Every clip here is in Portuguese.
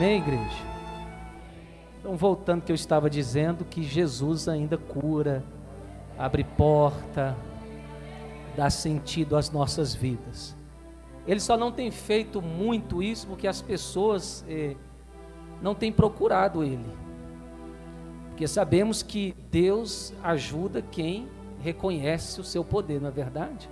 Amém, igreja? Então, voltando que eu estava dizendo, que Jesus ainda cura, abre porta, dá sentido às nossas vidas. Ele só não tem feito muito isso porque as pessoas não têm procurado Ele. Porque sabemos que Deus ajuda quem reconhece o seu poder, não é verdade?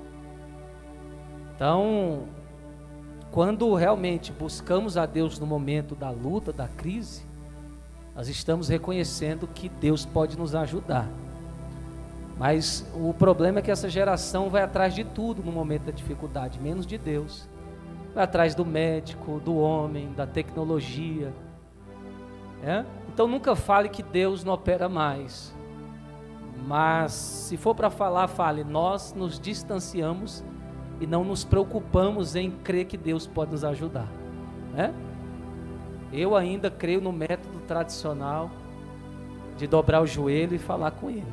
Então, quando realmente buscamos a Deus no momento da luta, da crise, nós estamos reconhecendo que Deus pode nos ajudar. Mas o problema é que essa geração vai atrás de tudo no momento da dificuldade, menos de Deus. Vai atrás do médico, do homem, da tecnologia. Então nunca fale que Deus não opera mais. Mas se for para falar, fale, nós nos distanciamos e não nos preocupamos em crer que Deus pode nos ajudar. Eu ainda creio no método tradicional de dobrar o joelho e falar com Ele.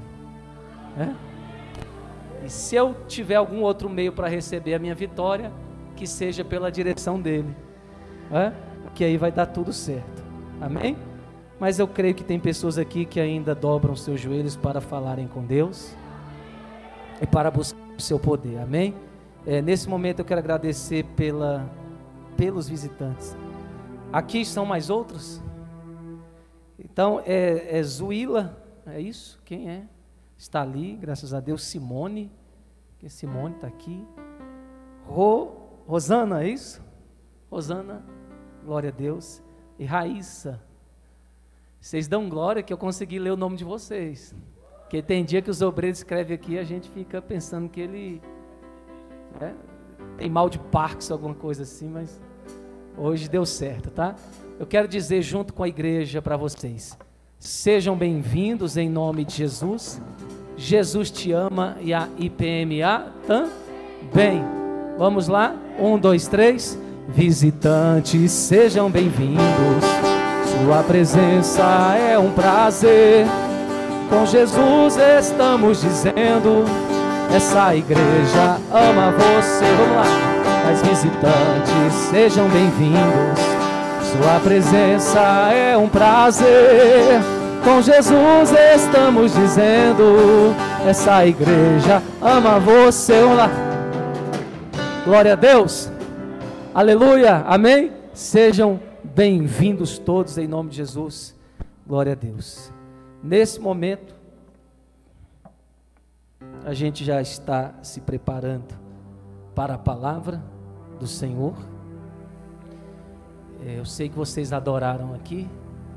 E se eu tiver algum outro meio para receber a minha vitória, que seja pela direção dele, que aí vai dar tudo certo. Amém? Mas eu creio que tem pessoas aqui que ainda dobram seus joelhos para falarem com Deus e para buscar o seu poder. Amém? Nesse momento eu quero agradecer pelos visitantes. Aqui são mais outros? Então é Zuila, é isso? Quem é? Está ali, graças a Deus. Simone, que Simone está aqui. Rosana, é isso? Rosana, glória a Deus. E Raíssa, vocês dão glória que eu consegui ler o nome de vocês. Porque tem dia que os obreiros escrevem aqui e a gente fica pensando que ele tem mal de Parkinson, alguma coisa assim, mas hoje deu certo, tá? Eu quero dizer junto com a igreja para vocês: sejam bem-vindos em nome de Jesus. Jesus te ama e a IPMA também. Vamos lá? 1, 2, 3. Visitantes, sejam bem-vindos. Sua presença é um prazer. Com Jesus estamos dizendo: essa igreja ama você. Vamos lá. Mas visitantes, sejam bem-vindos. Sua presença é um prazer. Com Jesus estamos dizendo: essa igreja ama você. Vamos lá. Glória a Deus. Aleluia. Amém. Sejam bem-vindos todos em nome de Jesus. Glória a Deus. Nesse momento, a gente já está se preparando para a palavra do Senhor. Eu sei que vocês adoraram aqui.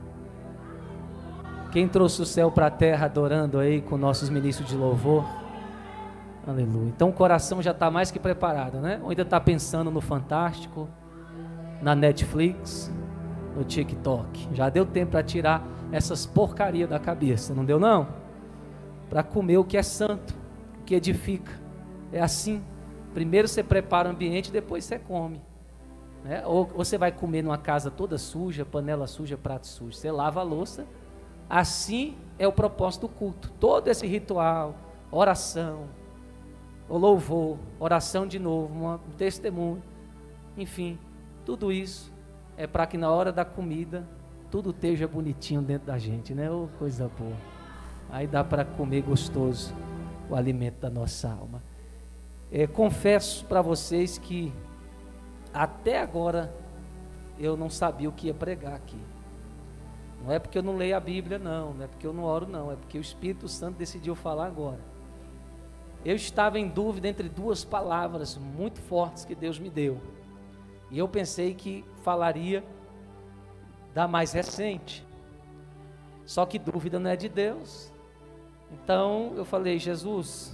Quem trouxe o céu para a terra adorando aí com nossos ministros de louvor? Aleluia. Então o coração já está mais que preparado, né? Ou ainda está pensando no Fantástico, na Netflix, no TikTok? Já deu tempo para tirar essas porcarias da cabeça, não deu não? Para comer o que é santo, o que edifica. É assim. Primeiro você prepara o ambiente, depois você come. Ou você vai comer numa casa toda suja, panela suja, prato sujo. Você lava a louça. Assim é o propósito do culto. Todo esse ritual, oração, o louvor, oração de novo, um testemunho, enfim, tudo isso é para que na hora da comida tudo esteja bonitinho dentro da gente, né? Oh, coisa boa. Aí dá para comer gostoso o alimento da nossa alma. Confesso para vocês que até agora eu não sabia o que ia pregar aqui. Não é porque eu não leio a Bíblia, não é porque eu não oro, não, é porque o Espírito Santo decidiu falar agora. Eu estava em dúvida entre duas palavras muito fortes que Deus me deu, e eu pensei que falaria da mais recente, só que dúvida não é de Deus. Então eu falei: Jesus,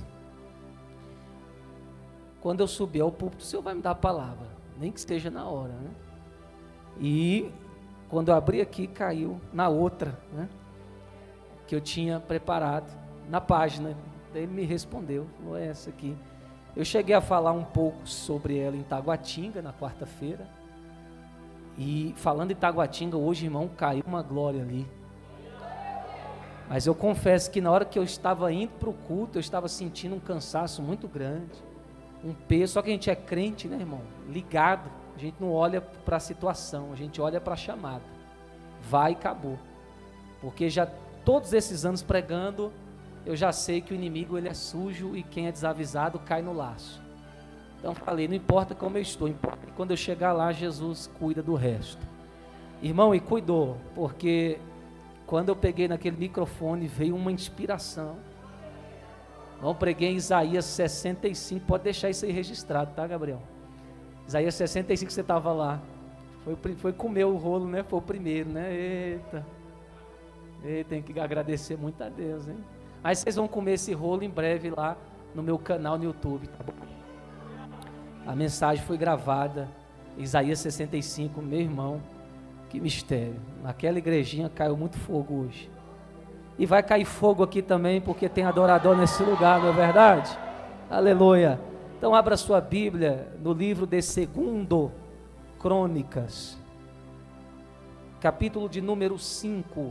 quando eu subir ao púlpito, o Senhor vai me dar a palavra, nem que esteja na hora, né? E quando eu abri aqui, caiu na outra, né, que eu tinha preparado, na página. Daí ele me respondeu: falou, é essa aqui. Eu cheguei a falar um pouco sobre ela em Taguatinga, na quarta-feira. E falando em Taguatinga, hoje, irmão, caiu uma glória ali. Mas eu confesso que na hora que eu estava indo para o culto, eu estava sentindo um cansaço muito grande, um peso. Só que a gente é crente, né, irmão? Ligado. A gente não olha para a situação, a gente olha para a chamada. vai e acabou. Porque já todos esses anos pregando, eu já sei que o inimigo ele é sujo e quem é desavisado cai no laço. Então falei, não importa como eu estou, importa que quando eu chegar lá, Jesus cuida do resto. Irmão, e cuidou, porque quando eu peguei naquele microfone, veio uma inspiração. Não, preguei em Isaías 65, pode deixar isso aí registrado, tá, Gabriel? Isaías 65, você estava lá. Foi comer o rolo, né? Foi o primeiro, né? Eita, tem que agradecer muito a Deus, hein? Mas vocês vão comer esse rolo em breve lá no meu canal no YouTube, tá bom? A mensagem foi gravada, Isaías 65, meu irmão, que mistério. Naquela igrejinha caiu muito fogo hoje. E vai cair fogo aqui também, porque tem adorador nesse lugar, não é verdade? Aleluia. Então abra sua Bíblia no livro de 2 Crônicas, capítulo de número 5,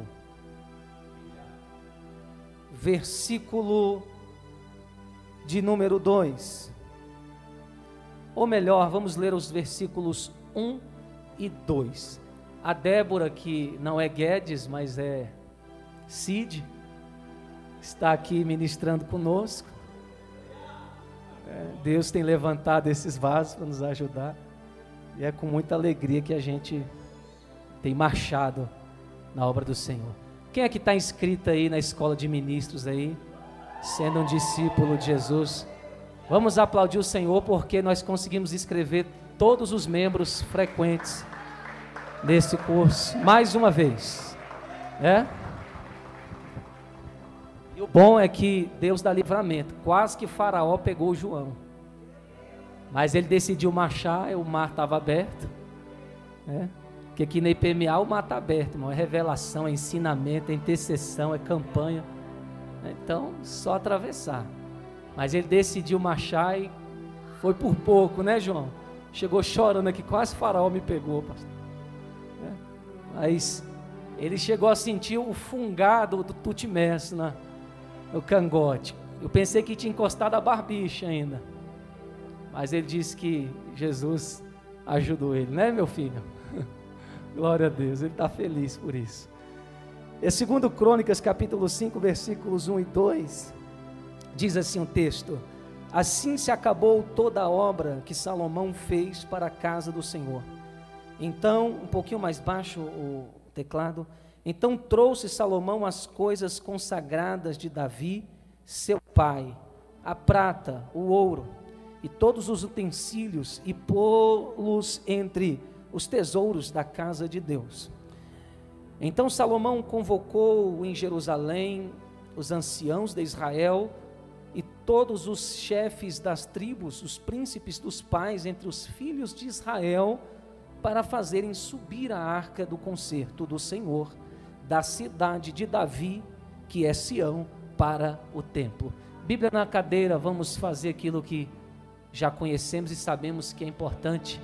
versículo de número 2. Ou melhor, vamos ler os versículos 1 e 2. A Débora, que não é Guedes, mas é Cid, está aqui ministrando conosco. Deus tem levantado esses vasos para nos ajudar. E é com muita alegria que a gente tem marchado na obra do Senhor. Quem é que está inscrito aí na escola de ministros aí, sendo um discípulo de Jesus? Vamos aplaudir o Senhor, porque nós conseguimos inscrever todos os membros frequentes nesse curso, mais uma vez, né? E o bom é que Deus dá livramento. Quase que Faraó pegou o João, mas ele decidiu marchar, o mar estava aberto, né? Porque aqui na IPMA o mar está aberto, irmão. É revelação, é ensinamento, é intercessão, é campanha. Então, só atravessar. Mas ele decidiu marchar e foi por pouco, né, João? Chegou chorando aqui, quase Faraó me pegou, pastor. Mas ele chegou a sentir o fungado do tutimés no cangote. Eu pensei que tinha encostado a barbicha ainda. Mas ele disse que Jesus ajudou ele, né, meu filho? Glória a Deus, ele está feliz por isso. É 2 Crônicas, capítulo 5, versículos 1 e 2, diz assim o texto: assim se acabou toda a obra que Salomão fez para a casa do Senhor. Então, um pouquinho mais baixo o teclado. Então trouxe Salomão as coisas consagradas de Davi, seu pai, a prata, o ouro, e todos os utensílios, e pô-los entre os tesouros da casa de Deus. Então Salomão convocou em Jerusalém os anciãos de Israel e todos os chefes das tribos, os príncipes dos pais entre os filhos de Israel, para fazerem subir a arca do concerto do Senhor, da cidade de Davi, que é Sião, para o templo. Bíblia na cadeira, vamos fazer aquilo que já conhecemos e sabemos que é importante,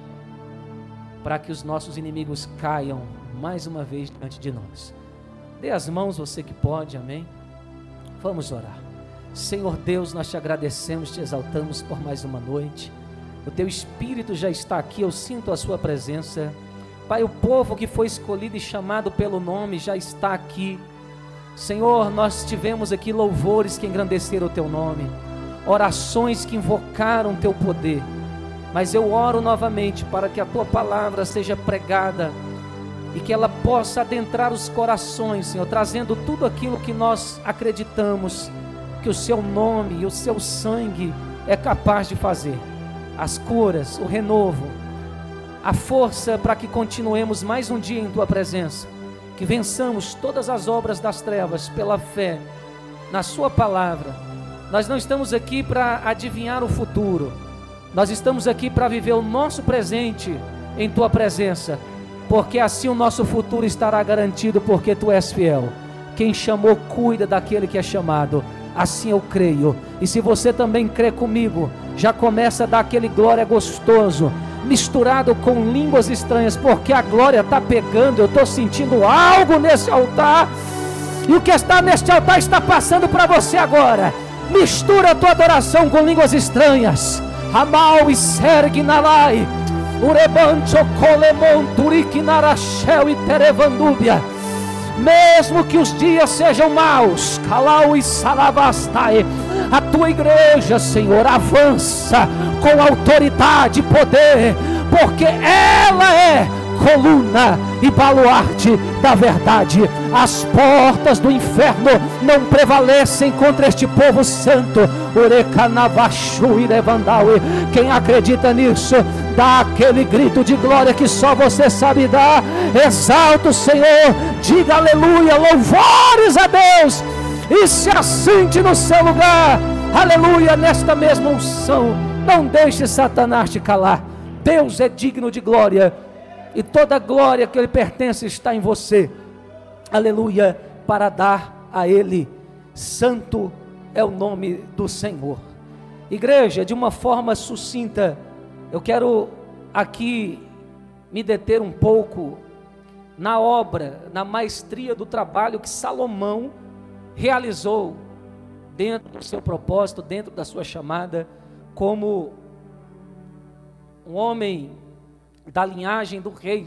para que os nossos inimigos caiam mais uma vez diante de nós. Dê as mãos, você que pode, amém? Vamos orar. Senhor Deus, nós te agradecemos, te exaltamos por mais uma noite. O teu Espírito já está aqui, eu sinto a sua presença. Pai, o povo que foi escolhido e chamado pelo nome já está aqui. Senhor, nós tivemos aqui louvores que engrandeceram o teu nome, orações que invocaram o teu poder. Mas eu oro novamente para que a tua palavra seja pregada e que ela possa adentrar os corações, Senhor, trazendo tudo aquilo que nós acreditamos que o seu nome e o seu sangue é capaz de fazer. As curas, o renovo, a força para que continuemos mais um dia em tua presença, que vençamos todas as obras das trevas pela fé na sua palavra. Nós não estamos aqui para adivinhar o futuro, nós estamos aqui para viver o nosso presente em tua presença, porque assim o nosso futuro estará garantido, porque tu és fiel. Quem chamou cuida daquele que é chamado. Assim eu creio, e se você também crê comigo, já começa a dar aquele glória gostoso, misturado com línguas estranhas, porque a glória está pegando. Eu estou sentindo algo nesse altar, e o que está neste altar está passando para você agora. Mistura a tua adoração com línguas estranhas. Amal e sergue nalai, urebancho colemon turiki narachel e terevandúbia. mesmo que os dias sejam maus, Kalau e Salabastai, a tua igreja, Senhor, avança com autoridade e poder, porque ela é coluna e baluarte da verdade. As portas do inferno não prevalecem contra este povo santo. Quem acredita nisso, dá aquele grito de glória que só você sabe dar. Exalta o Senhor, diga aleluia, louvores a Deus, e se assente no seu lugar, aleluia, nesta mesma unção. Não deixe Satanás te calar. Deus é digno de glória, e toda a glória que lhe pertence está em você, aleluia, para dar a Ele. Santo é o nome do Senhor. Igreja, de uma forma sucinta, eu quero aqui me deter um pouco na obra, na maestria do trabalho que Salomão realizou dentro do seu propósito, dentro da sua chamada, como um homem da linhagem do rei,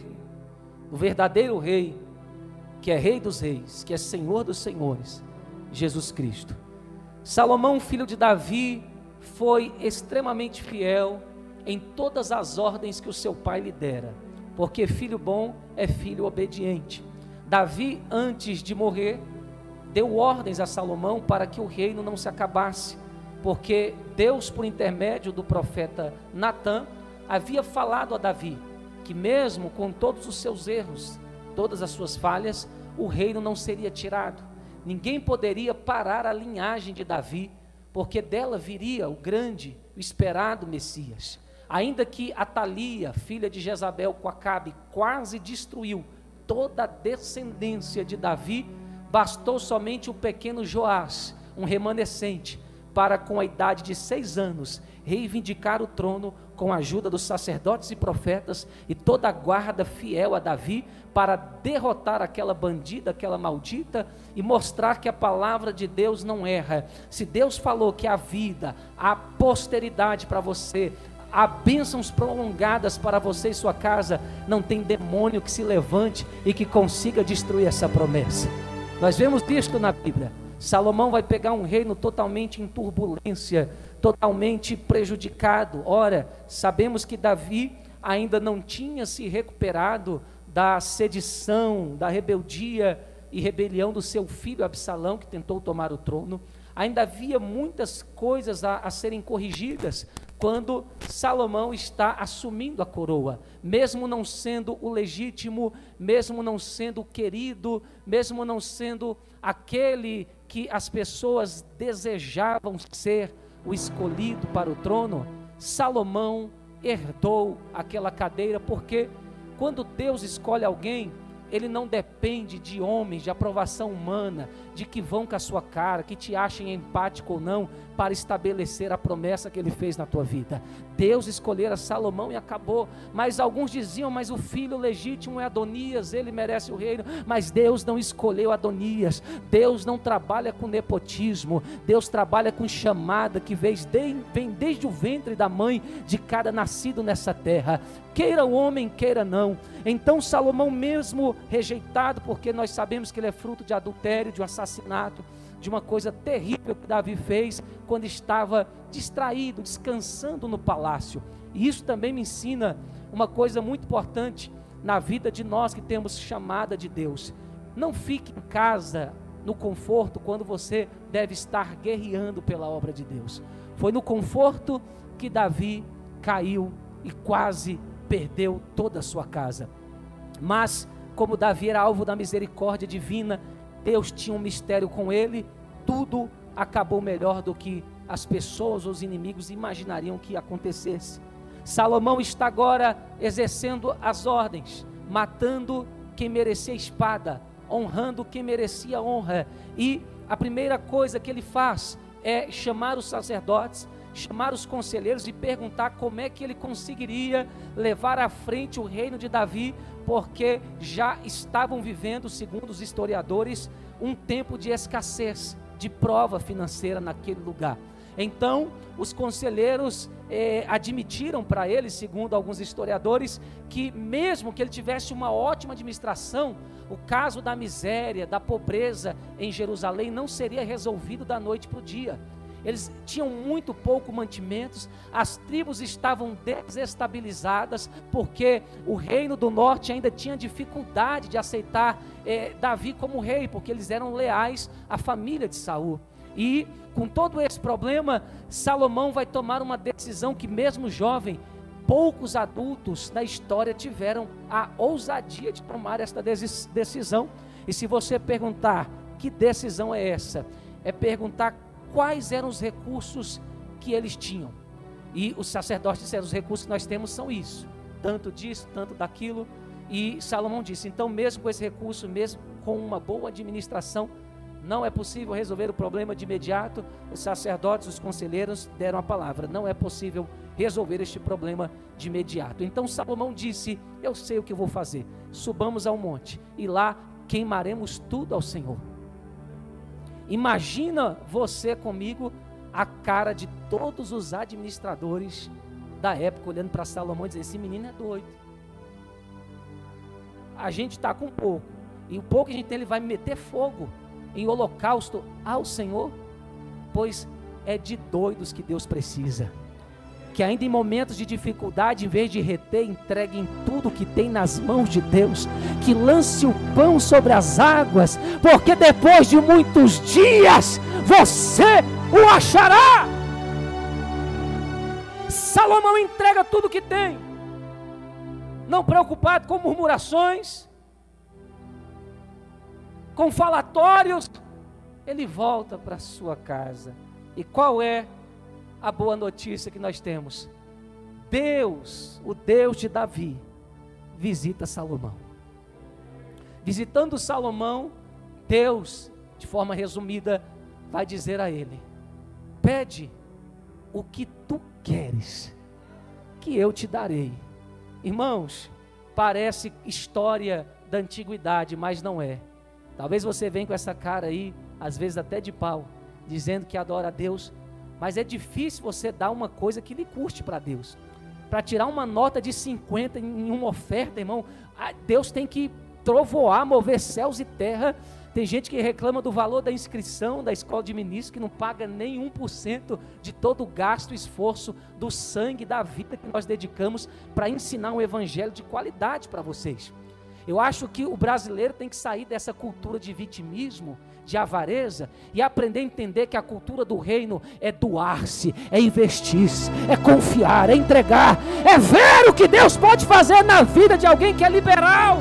do verdadeiro rei, que é Rei dos Reis, que é Senhor dos Senhores, Jesus Cristo. Salomão, filho de Davi, foi extremamente fiel em todas as ordens que o seu pai lhe dera, porque filho bom é filho obediente. Davi, antes de morrer, deu ordens a Salomão para que o reino não se acabasse, porque Deus, por intermédio do profeta Natã, havia falado a Davi que mesmo com todos os seus erros, todas as suas falhas, o reino não seria tirado. Ninguém poderia parar a linhagem de Davi, porque dela viria o grande, o esperado Messias. Ainda que Atalia, filha de Jezabel com Acabe, quase destruiu toda a descendência de Davi, bastou somente o pequeno Joás, um remanescente, para com a idade de 6 anos, reivindicar o trono com a ajuda dos sacerdotes e profetas e toda a guarda fiel a Davi, para derrotar aquela bandida, aquela maldita, e mostrar que a palavra de Deus não erra. Se Deus falou que a vida, a posteridade para você, há bênçãos prolongadas para você e sua casa, não tem demônio que se levante e que consiga destruir essa promessa. Nós vemos isto na Bíblia. Salomão vai pegar um reino totalmente em turbulência, totalmente prejudicado. Ora, sabemos que Davi ainda não tinha se recuperado da sedição, da rebeldia e rebelião do seu filho Absalão, que tentou tomar o trono. Ainda havia muitas coisas a serem corrigidas quando Salomão está assumindo a coroa, mesmo não sendo o legítimo, mesmo não sendo o querido, mesmo não sendo aquele que as pessoas desejavam ser o escolhido para o trono. Salomão herdou aquela cadeira, porque quando Deus escolhe alguém, ele não depende de homens, de aprovação humana, de que vão com a sua cara, que te achem empático ou não, para estabelecer a promessa que ele fez na tua vida. Deus escolhera Salomão e acabou. Mas alguns diziam, mas o filho legítimo é Adonias, ele merece o reino. Mas Deus não escolheu Adonias. Deus não trabalha com nepotismo. Deus trabalha com chamada que vem desde o ventre da mãe de cada nascido nessa terra, queira o homem, queira não. Então Salomão, mesmo rejeitado, porque nós sabemos que ele é fruto de adultério, de um assassinato, de uma coisa terrível que Davi fez quando estava distraído, descansando no palácio. E isso também me ensina uma coisa muito importante na vida de nós que temos chamada de Deus. Não fique em casa no conforto quando você deve estar guerreando pela obra de Deus. Foi no conforto que Davi caiu e quase perdeu toda a sua casa. Mas como Davi era alvo da misericórdia divina, Deus tinha um mistério com ele, tudo acabou melhor do que as pessoas, os inimigos imaginariam que acontecesse. Salomão está agora exercendo as ordens, matando quem merecia espada, honrando quem merecia honra, e a primeira coisa que ele faz é chamar os sacerdotes, chamar os conselheiros e perguntar como é que ele conseguiria levar à frente o reino de Davi, porque já estavam vivendo, segundo os historiadores, um tempo de escassez, de prova financeira naquele lugar. Então os conselheiros admitiram para ele, segundo alguns historiadores, que mesmo que ele tivesse uma ótima administração, o caso da miséria, da pobreza em Jerusalém não seria resolvido da noite para o dia. Eles tinham muito pouco mantimentos, as tribos estavam desestabilizadas, porque o reino do norte ainda tinha dificuldade de aceitar Davi como rei, porque eles eram leais à família de Saul. E com todo esse problema, Salomão vai tomar uma decisão que mesmo jovem, poucos adultos na história tiveram a ousadia de tomar esta decisão. E se você perguntar, que decisão é essa? É perguntar quais eram os recursos que eles tinham. E os sacerdotes disseram, os recursos que nós temos são isso, tanto disso, tanto daquilo. E Salomão disse, então mesmo com esse recurso, mesmo com uma boa administração, não é possível resolver o problema de imediato. Os sacerdotes, os conselheiros deram a palavra, não é possível resolver este problema de imediato. Então Salomão disse, eu sei o que eu vou fazer, subamos ao monte e lá queimaremos tudo ao Senhor. Imagina você comigo a cara de todos os administradores da época olhando para Salomão e dizendo, esse menino é doido, a gente está com pouco, e o pouco que a gente tem ele vai meter fogo em holocausto ao Senhor? Pois é de doidos que Deus precisa, que ainda em momentos de dificuldade, em vez de reter, entreguem tudo que tem nas mãos de Deus, que lance o pão sobre as águas, porque depois de muitos dias, você o achará. Salomão entrega tudo que tem, não preocupado com murmurações, com falatórios, ele volta para sua casa. E qual é a boa notícia que nós temos? Deus, o Deus de Davi, visita Salomão. Visitando Salomão, Deus, de forma resumida, vai dizer a ele, pede o que tu queres, que eu te darei. Irmãos, parece história da antiguidade, mas não é. Talvez você venha com essa cara aí, às vezes até de pau, dizendo que adora a Deus, mas é difícil você dar uma coisa que lhe custe para Deus. Para tirar uma nota de 50 em uma oferta, irmão, Deus tem que trovoar, mover céus e terra. Tem gente que reclama do valor da inscrição da escola de ministros, que não paga nem 1% de todo o gasto e esforço do sangue, da vida que nós dedicamos para ensinar um evangelho de qualidade para vocês. Eu acho que o brasileiro tem que sair dessa cultura de vitimismo, de avareza, e aprender a entender que a cultura do reino é doar-se, é investir-se, é confiar, é entregar, é ver o que Deus pode fazer na vida de alguém que é liberal.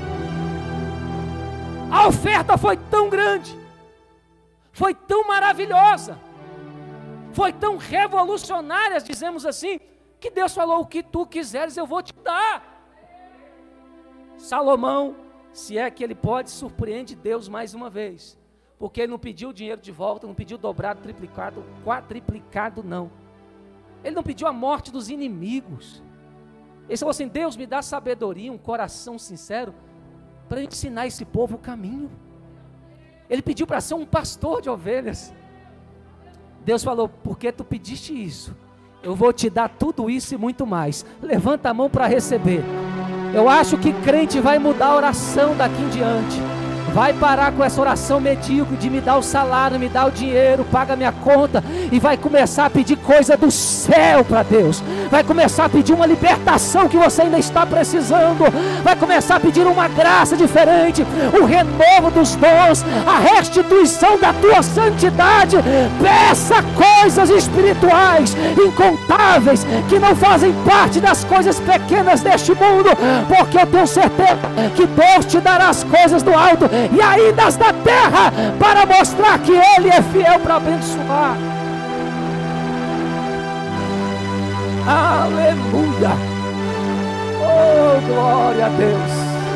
A oferta foi tão grande, foi tão maravilhosa, foi tão revolucionária, dizemos assim, que Deus falou, o que tu quiseres eu vou te dar. Salomão, se é que ele pode, surpreende Deus mais uma vez, porque ele não pediu o dinheiro de volta, não pediu dobrado, triplicado, quadriplicado, não. Ele não pediu a morte dos inimigos. Ele falou assim, Deus me dá sabedoria, um coração sincero, para ensinar esse povo o caminho. Ele pediu para ser um pastor de ovelhas. Deus falou, porque tu pediste isso, eu vou te dar tudo isso e muito mais. Levanta a mão para receber. Eu acho que crente vai mudar a oração daqui em diante. Vai parar com essa oração medíocre de me dar o salário, me dar o dinheiro, paga minha conta, e vai começar a pedir coisa do céu para Deus. Vai começar a pedir uma libertação que você ainda está precisando. Vai começar a pedir uma graça diferente, o renovo dos dons, a restituição da tua santidade. Peça coisas espirituais incontáveis que não fazem parte das coisas pequenas deste mundo, porque eu tenho certeza que Deus te dará as coisas do alto e ainda as da terra, para mostrar que Ele é fiel para abençoar. Aleluia! Oh, glória a Deus!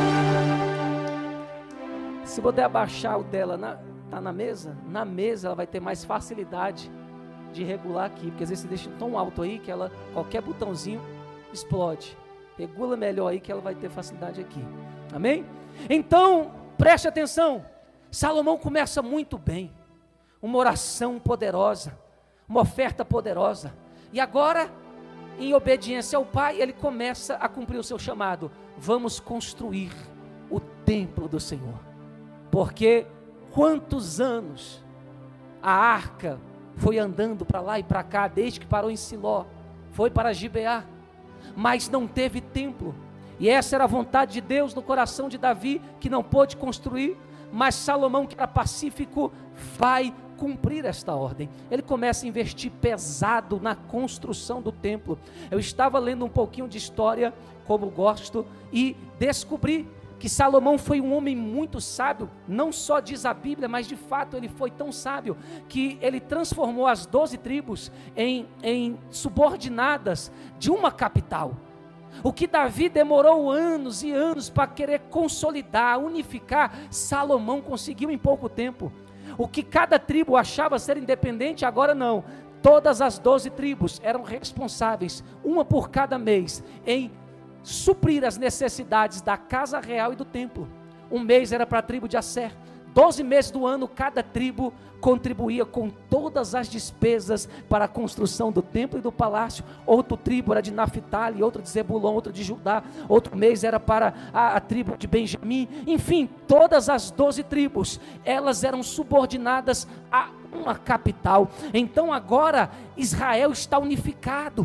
Se puder abaixar o dela, tá na mesa? Na mesa ela vai ter mais facilidade de regular aqui, porque às vezes você deixa tão alto aí que ela, qualquer botãozinho explode. Regula melhor aí que ela vai ter facilidade aqui. Amém? Então, preste atenção, Salomão começa muito bem, uma oração poderosa, uma oferta poderosa, e agora em obediência ao pai, ele começa a cumprir o seu chamado. Vamos construir o templo do Senhor. Porque quantos anos a arca foi andando para lá e para cá, desde que parou em Siló, foi para Gibeá, mas não teve templo. E essa era a vontade de Deus no coração de Davi, que não pôde construir, mas Salomão, que era pacífico, vai cumprir esta ordem. Ele começa a investir pesado na construção do templo. Eu estava lendo um pouquinho de história, como gosto, e descobri que Salomão foi um homem muito sábio. Não só diz a Bíblia, mas de fato ele foi tão sábio, que ele transformou as 12 tribos em subordinadas de uma capital. O que Davi demorou anos e anos para querer consolidar, unificar, Salomão conseguiu em pouco tempo. O que cada tribo achava ser independente, agora não. Todas as 12 tribos eram responsáveis, uma por cada mês, em suprir as necessidades da casa real e do templo. Um mês era para a tribo de Asser. 12 meses do ano, cada tribo contribuía com todas as despesas para a construção do templo e do palácio. Outra tribo era de Naphtali, outra de Zebulon, outra de Judá. Outro mês era para a tribo de Benjamim. Enfim, todas as 12 tribos, elas eram subordinadas a uma capital. Então agora Israel está unificado.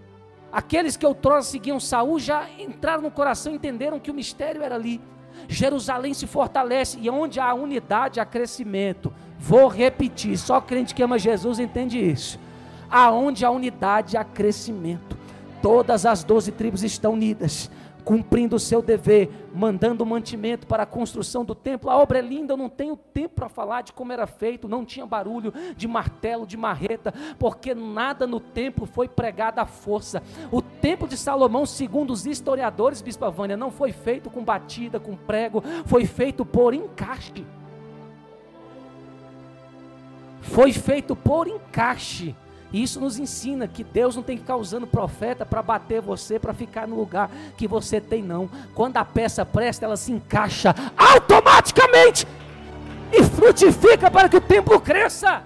Aqueles que outrora seguiam Saul já entraram no coração, entenderam que o mistério era ali. Jerusalém se fortalece, e onde há unidade, há crescimento. Vou repetir, só crente que ama Jesus entende isso. Aonde há unidade, há crescimento. Todas as 12 tribos estão unidas, cumprindo o seu dever, mandando mantimento para a construção do templo. A obra é linda, eu não tenho tempo para falar de como era feito, não tinha barulho de martelo, de marreta, porque nada no templo foi pregado à força. O templo de Salomão, segundo os historiadores, Bispa Vânia, não foi feito com batida, com prego, foi feito por encaixe. Foi feito por encaixe. E isso nos ensina que Deus não tem que ficar usando profeta para bater você, para ficar no lugar que você tem, não. Quando a peça presta, ela se encaixa automaticamente e frutifica para que o templo cresça.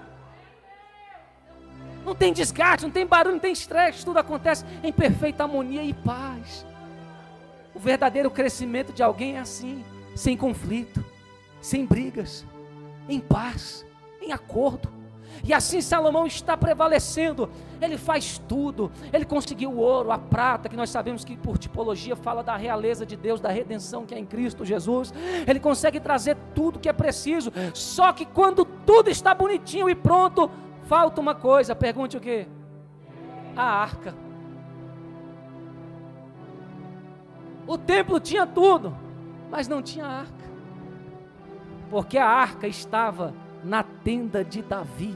Não tem desgaste, não tem barulho, não tem estresse, tudo acontece em perfeita harmonia e paz. O verdadeiro crescimento de alguém é assim, sem conflito, sem brigas, em paz, em acordo. E assim Salomão está prevalecendo. Ele faz tudo. Ele conseguiu o ouro, a prata, que nós sabemos que por tipologia fala da realeza de Deus, da redenção que é em Cristo Jesus. Ele consegue trazer tudo que é preciso. Só que quando tudo está bonitinho e pronto, falta uma coisa. Pergunte o quê? A arca. O templo tinha tudo, mas não tinha arca, porque a arca estava na tenda de Davi.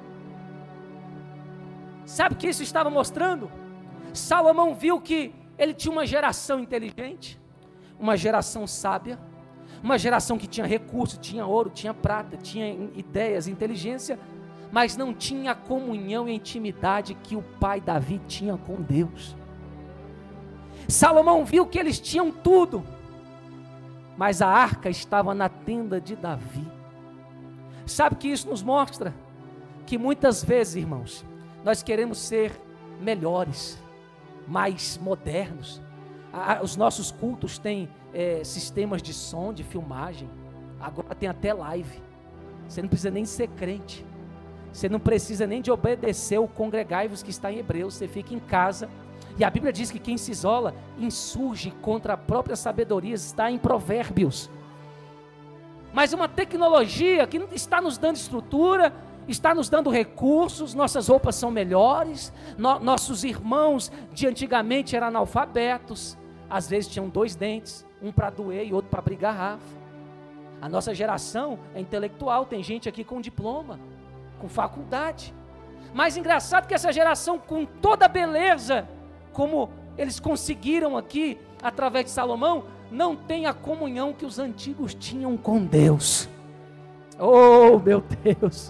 Sabe o que isso estava mostrando? Salomão viu que ele tinha uma geração inteligente, uma geração sábia, uma geração que tinha recursos, tinha ouro, tinha prata, tinha ideias, inteligência, mas não tinha a comunhão e intimidade que o pai Davi tinha com Deus. Salomão viu que eles tinham tudo, mas a arca estava na tenda de Davi. Sabe o que isso nos mostra? Que muitas vezes, irmãos, nós queremos ser melhores, mais modernos. Os nossos cultos têm sistemas de som, de filmagem. Agora tem até live. Você não precisa nem ser crente. Você não precisa nem de obedecer o congregai-vos que está em Hebreus. Você fica em casa. E a Bíblia diz que quem se isola insurge contra a própria sabedoria. Está em Provérbios. Mas uma tecnologia que está nos dando estrutura, está nos dando recursos, nossas roupas são melhores, nossos irmãos de antigamente eram analfabetos, às vezes tinham 2 dentes, um para doer e outro para abrir garrafa. A nossa geração é intelectual, tem gente aqui com diploma, com faculdade, mas engraçado que essa geração com toda a beleza, como eles conseguiram aqui, através de Salomão, não tem a comunhão que os antigos tinham com Deus. Oh meu Deus!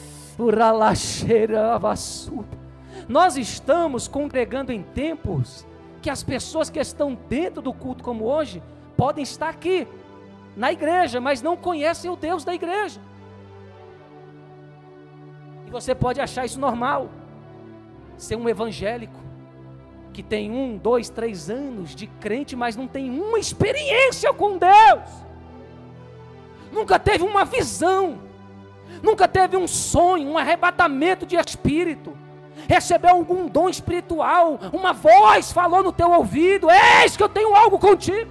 Nós estamos congregando em tempos que as pessoas que estão dentro do culto como hoje podem estar aqui na igreja, mas não conhecem o Deus da igreja. E você pode achar isso normal, ser um evangélico, que tem 1, 2, 3 anos de crente, mas não tem uma experiência com Deus, nunca teve uma visão, nunca teve um sonho, um arrebatamento de espírito, recebeu algum dom espiritual, uma voz falou no teu ouvido: eis que eu tenho algo contigo.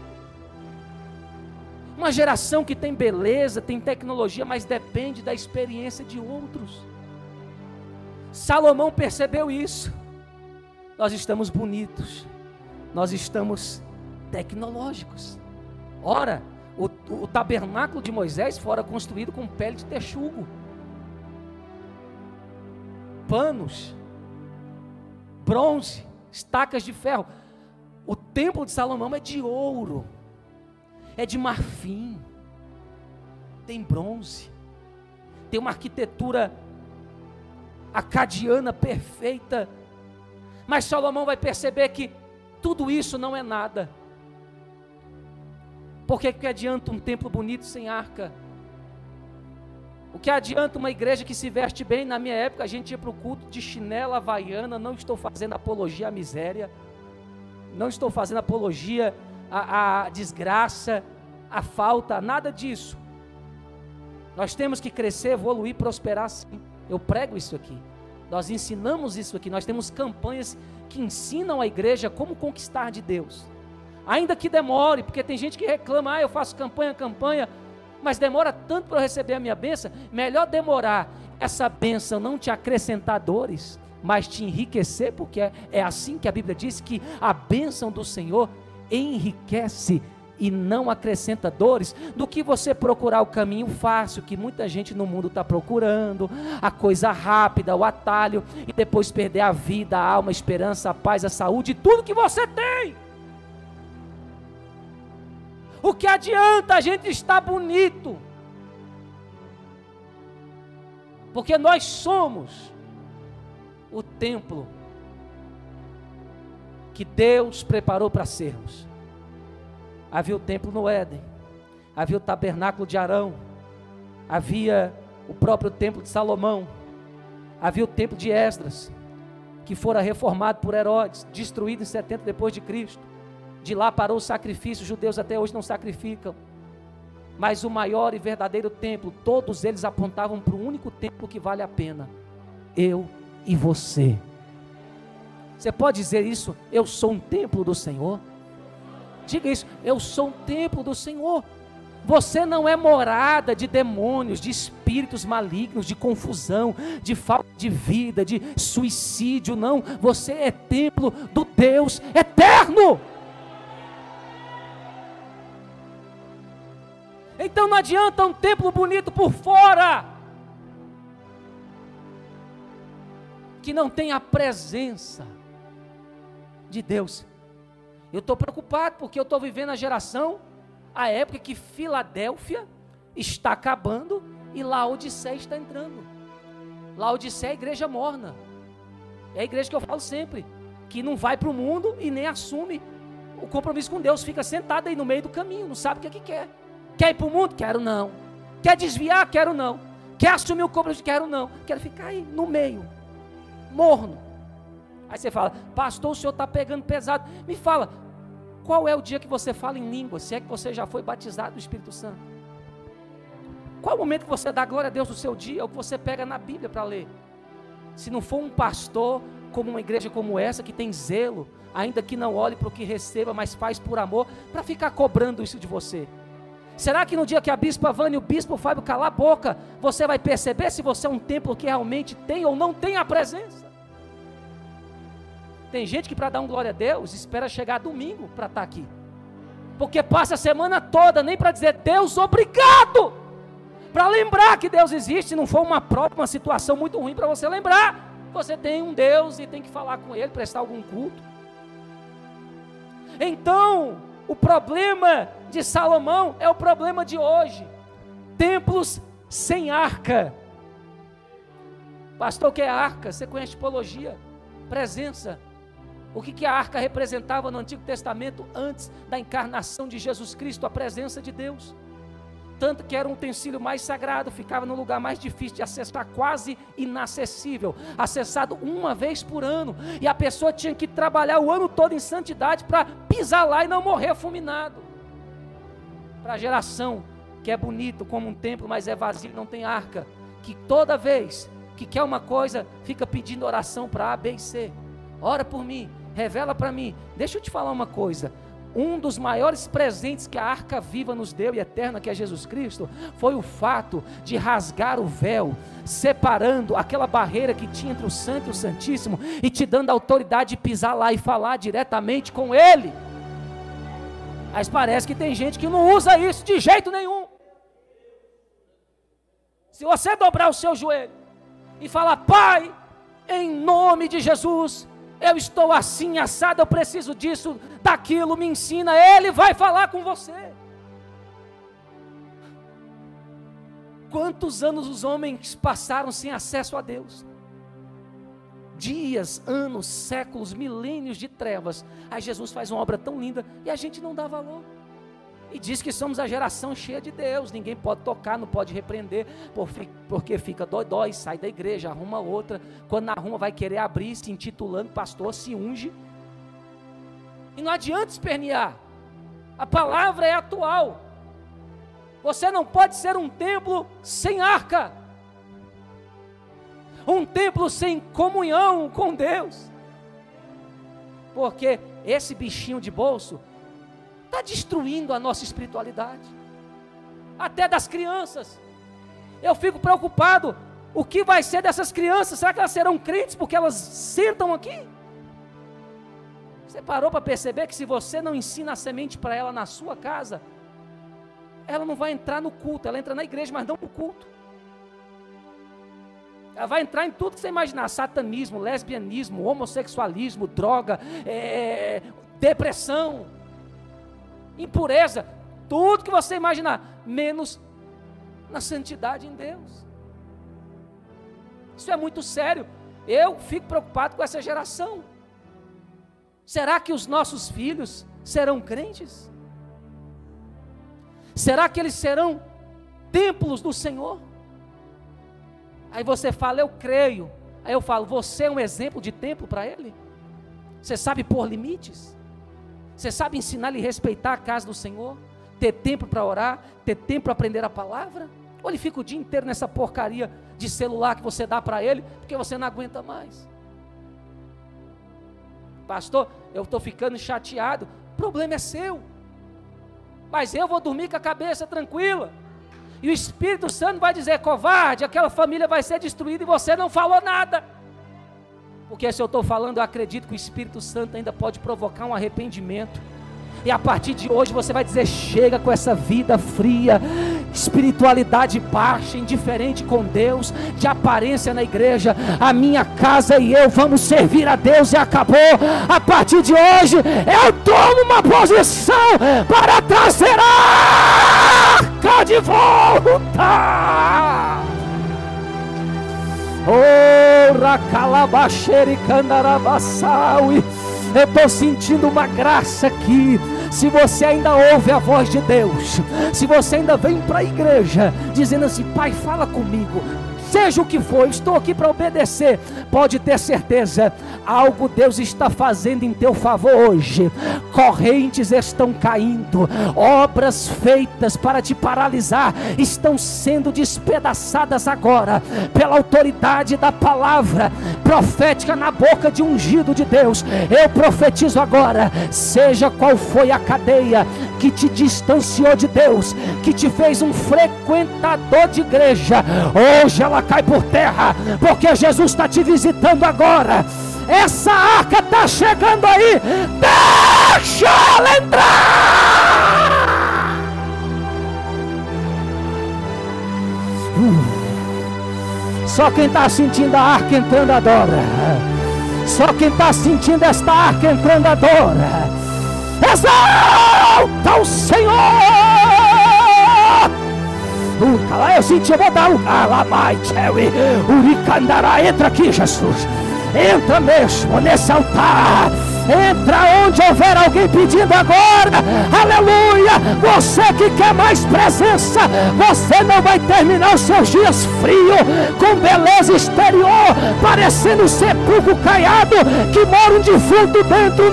Uma geração que tem beleza, tem tecnologia, mas depende da experiência de outros. Salomão percebeu isso. Nós estamos bonitos, nós estamos tecnológicos. Ora, o tabernáculo de Moisés fora construído com pele de texugo, panos, bronze, estacas de ferro. O templo de Salomão é de ouro, é de marfim, tem bronze, tem uma arquitetura acadiana perfeita. Mas Salomão vai perceber que tudo isso não é nada. Porque que adianta um templo bonito sem arca? O que adianta uma igreja que se veste bem? Na minha época a gente ia para o culto de chinela havaiana. Não estou fazendo apologia à miséria, não estou fazendo apologia à desgraça, à falta, nada disso. Nós temos que crescer, evoluir, prosperar sim. Eu prego isso aqui, nós ensinamos isso aqui, nós temos campanhas que ensinam a igreja como conquistar de Deus, ainda que demore, porque tem gente que reclama: eu faço campanha, mas demora tanto para eu receber a minha bênção. Melhor demorar, essa bênção não te acrescentar dores, mas te enriquecer, porque é assim que a Bíblia diz que a bênção do Senhor enriquece e não acrescenta dores, do que você procurar o caminho fácil, que muita gente no mundo está procurando, a coisa rápida, o atalho, e depois perder a vida, a alma, a esperança, a paz, a saúde, tudo que você tem. O que adianta a gente estar bonito? Porque nós somos o templo que Deus preparou para sermos. Havia o templo no Éden, havia o tabernáculo de Arão, havia o próprio templo de Salomão, havia o templo de Esdras, que fora reformado por Herodes, destruído em 70 depois de Cristo. De lá parou o sacrifício, os judeus até hoje não sacrificam. Mas o maior e verdadeiro templo, todos eles apontavam para o único templo que vale a pena: eu e você. Você pode dizer isso? Eu sou um templo do Senhor. Diga isso: eu sou um templo do Senhor. Você não é morada de demônios, de espíritos malignos, de confusão, de falta de vida, de suicídio, não. Você é templo do Deus eterno. Então não adianta um templo bonito por fora, que não tem a presença de Deus. Eu estou preocupado porque eu estou vivendo a época que Filadélfia está acabando e Laodiceia está entrando. Laodiceia é a igreja morna, é a igreja que eu falo sempre, que não vai para o mundo e nem assume o compromisso com Deus, fica sentada aí no meio do caminho, não sabe o que quer. Quer ir para o mundo? Quero não. Quer desviar? Quero não. Quer assumir o compromisso? Quero não. Quero ficar aí no meio, morno. Aí você fala: pastor, o senhor está pegando pesado. Me fala, qual é o dia que você fala em língua, se é que você já foi batizado do Espírito Santo? Qual é o momento que você dá glória a Deus no seu dia, ou que você pega na Bíblia para ler? Se não for um pastor, como uma igreja como essa, que tem zelo, ainda que não olhe para o que receba, mas faz por amor, para ficar cobrando isso de você. Será que no dia que a bispa Vânia e o bispo Fábio calar a boca, você vai perceber se você é um templo que realmente tem ou não tem a presença? Tem gente que para dar um glória a Deus, espera chegar domingo para estar aqui, porque passa a semana toda, nem para dizer Deus obrigado, para lembrar que Deus existe. Se não for uma prova, uma situação muito ruim para você lembrar, você tem um Deus e tem que falar com Ele, prestar algum culto. Então, o problema de Salomão é o problema de hoje: templos sem arca. Pastor, o que é arca? Você conhece tipologia? Presença. O que a arca representava no Antigo Testamento, antes da encarnação de Jesus Cristo? A presença de Deus. tanto que era um utensílio mais sagrado, ficava no lugar mais difícil de acessar, quase inacessível, acessado uma vez por ano, e a pessoa tinha que trabalhar o ano todo em santidade para pisar lá e não morrer fulminado. Para a geração que é bonito como um templo, mas é vazio, não tem arca, que toda vez que quer uma coisa, fica pedindo oração para A, B e C. Ora por mim, revela para mim. Deixa eu te falar uma coisa. Um dos maiores presentes que a arca viva nos deu e eterna, que é Jesus Cristo, foi o fato de rasgar o véu, separando aquela barreira que tinha entre o Santo e o Santíssimo, e te dando a autoridade de pisar lá e falar diretamente com Ele. Mas parece que tem gente que não usa isso de jeito nenhum. Se você dobrar o seu joelho e falar: Pai, em nome de Jesus, eu estou assim, assado, eu preciso disso, daquilo, me ensina, Ele vai falar com você. Quantos anos os homens passaram sem acesso a Deus? Dias, anos, séculos, milênios de trevas. Aí Jesus faz uma obra tão linda e a gente não dá valor. E diz que somos a geração cheia de Deus, ninguém pode tocar, não pode repreender, porque fica dói, sai da igreja, arruma outra, quando arruma vai querer abrir, se intitulando pastor, se unge, e não adianta espernear, a palavra é atual, você não pode ser um templo sem arca, um templo sem comunhão com Deus, porque esse bichinho de bolso está destruindo a nossa espiritualidade, até das crianças. Eu fico preocupado, o que vai ser dessas crianças? Será que elas serão crentes porque elas sentam aqui? Você parou para perceber que se você não ensina a semente para ela na sua casa, ela não vai entrar no culto, ela entra na igreja, mas não no culto. Ela vai entrar em tudo que você imaginar: satanismo, lesbianismo, homossexualismo, droga, depressão, impureza, tudo que você imaginar, menos na santidade em Deus. Isso é muito sério. Eu fico preocupado com essa geração. Será que os nossos filhos serão crentes? Será que eles serão templos do Senhor? Aí você fala: eu creio. Aí eu falo: você é um exemplo de templo para ele? Você sabe pôr limites? Você sabe ensinar ele a respeitar a casa do Senhor? Ter tempo para orar? Ter tempo para aprender a palavra? Ou ele fica o dia inteiro nessa porcaria de celular que você dá para ele, porque você não aguenta mais? Pastor, eu estou ficando chateado. O problema é seu, mas eu vou dormir com a cabeça tranquila, e o Espírito Santo vai dizer: covarde, aquela família vai ser destruída e você não falou nada. Porque se eu estou falando, eu acredito que o Espírito Santo ainda pode provocar um arrependimento, e a partir de hoje você vai dizer: chega com essa vida fria, espiritualidade baixa, indiferente com Deus, de aparência na igreja. A minha casa e eu vamos servir a Deus e acabou. A partir de hoje eu tomo uma posição para trazer a arca de volta. Oh, Racalabaxeri Candarabassaui. Eu estou sentindo uma graça aqui. Se você ainda ouve a voz de Deus, se você ainda vem para a igreja dizendo assim: Pai, fala comigo, seja o que for, estou aqui para obedecer, pode ter certeza, algo Deus está fazendo em teu favor hoje. Correntes estão caindo, obras feitas para te paralisar estão sendo despedaçadas agora, pela autoridade da palavra profética na boca de ungido de Deus. Eu profetizo agora: seja qual foi a cadeia que te distanciou de Deus, que te fez um frequentador de igreja, hoje ela cai por terra, porque Jesus está te visitando agora. Essa arca está chegando aí, deixa ela entrar. Só quem está sentindo a arca entrando adora. Só quem está sentindo esta arca entrando adora. Exalta o Senhor. Lá eu senti, eu vou dar um alamai, Cherry, Uricandará. Entra aqui, Jesus, entra mesmo nesse altar. Entra onde houver alguém pedindo agora. Aleluia. Você que quer mais presença, você não vai terminar os seus dias frio, com beleza exterior, parecendo um sepulcro caiado que mora um defunto dentro.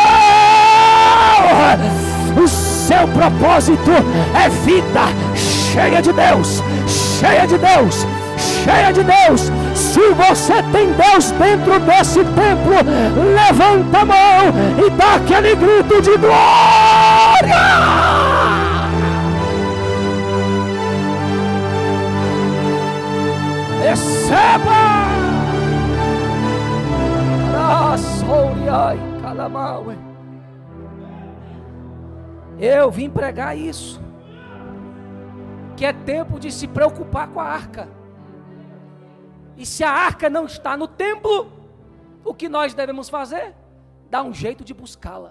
Não! O seu propósito é vida cheia de Deus, cheia de Deus, cheia de Deus. Se você tem Deus dentro desse templo, levanta a mão e dá aquele grito de glória. Receba. Eu vim pregar isso, que é tempo de se preocupar com a arca. E se a arca não está no templo, o que nós devemos fazer? Dar um jeito de buscá-la.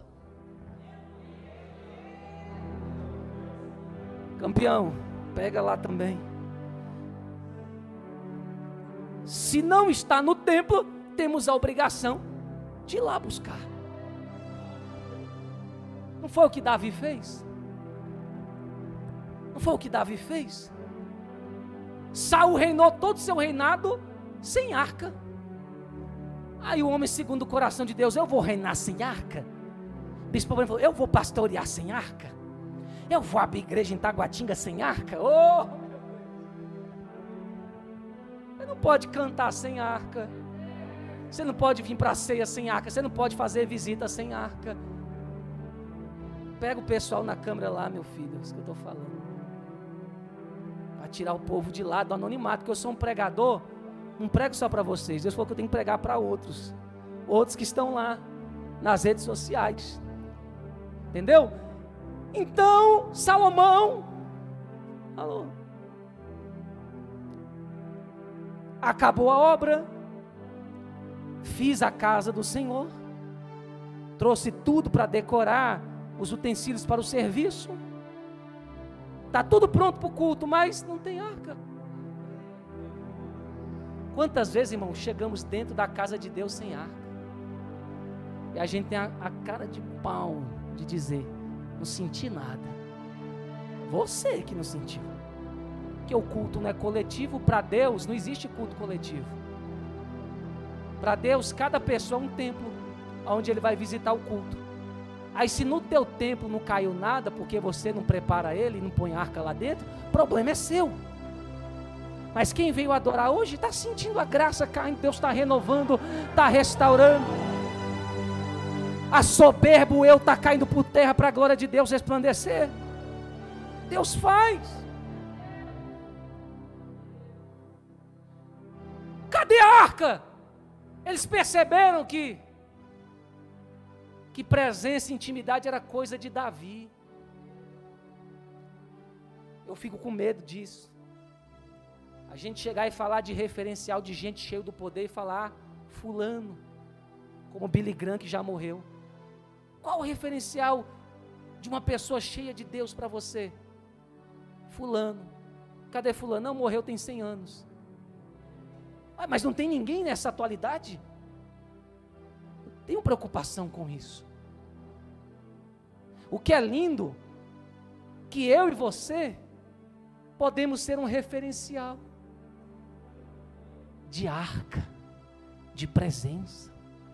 Campeão, pega lá também. Se não está no templo, temos a obrigação de ir lá buscar. Não foi o que Davi fez? Não foi o que Davi fez? Saul reinou todo o seu reinado sem arca. Aí o homem segundo o coração de Deus: eu vou reinar sem arca? O bispo falou: eu vou pastorear sem arca? Eu vou abrir igreja em Taguatinga sem arca? Oh! Você não pode cantar sem arca. Você não pode vir para a ceia sem arca. Você não pode fazer visita sem arca. Pega o pessoal na câmera lá, meu filho, é isso que eu estou falando. Para tirar o povo de lá do anonimato, porque eu sou um pregador, não prego só para vocês. Deus falou que eu tenho que pregar para outros que estão lá nas redes sociais. Entendeu? Então, Salomão, alô, acabou a obra, fiz a casa do Senhor, trouxe tudo para decorar os utensílios para o serviço, está tudo pronto para o culto, mas não tem arca. Quantas vezes, irmão, chegamos dentro da casa de Deus sem arca, e a gente tem a cara de pau de dizer: não senti nada. Você que não sentiu, que o culto não é coletivo. Para Deus não existe culto coletivo. Para Deus cada pessoa é um templo onde Ele vai visitar o culto. Aí se no teu templo não caiu nada, porque você não prepara ele, não põe arca lá dentro, o problema é seu. Mas quem veio adorar hoje está sentindo a graça caindo, Deus está renovando, está restaurando. A soberba, o eu está caindo por terra para a glória de Deus resplandecer. Deus faz. Cadê a arca? Eles perceberam que presença e intimidade era coisa de Davi. Eu fico com medo disso. A gente chegar e falar de referencial de gente cheia do poder e falar fulano, como Billy Graham que já morreu. Qual o referencial de uma pessoa cheia de Deus para você? Fulano. Cadê fulano? Não, morreu tem 100 anos. Mas não tem ninguém nessa atualidade? Tenho preocupação com isso. O que é lindo, que eu e você podemos ser um referencial de arca, de presença,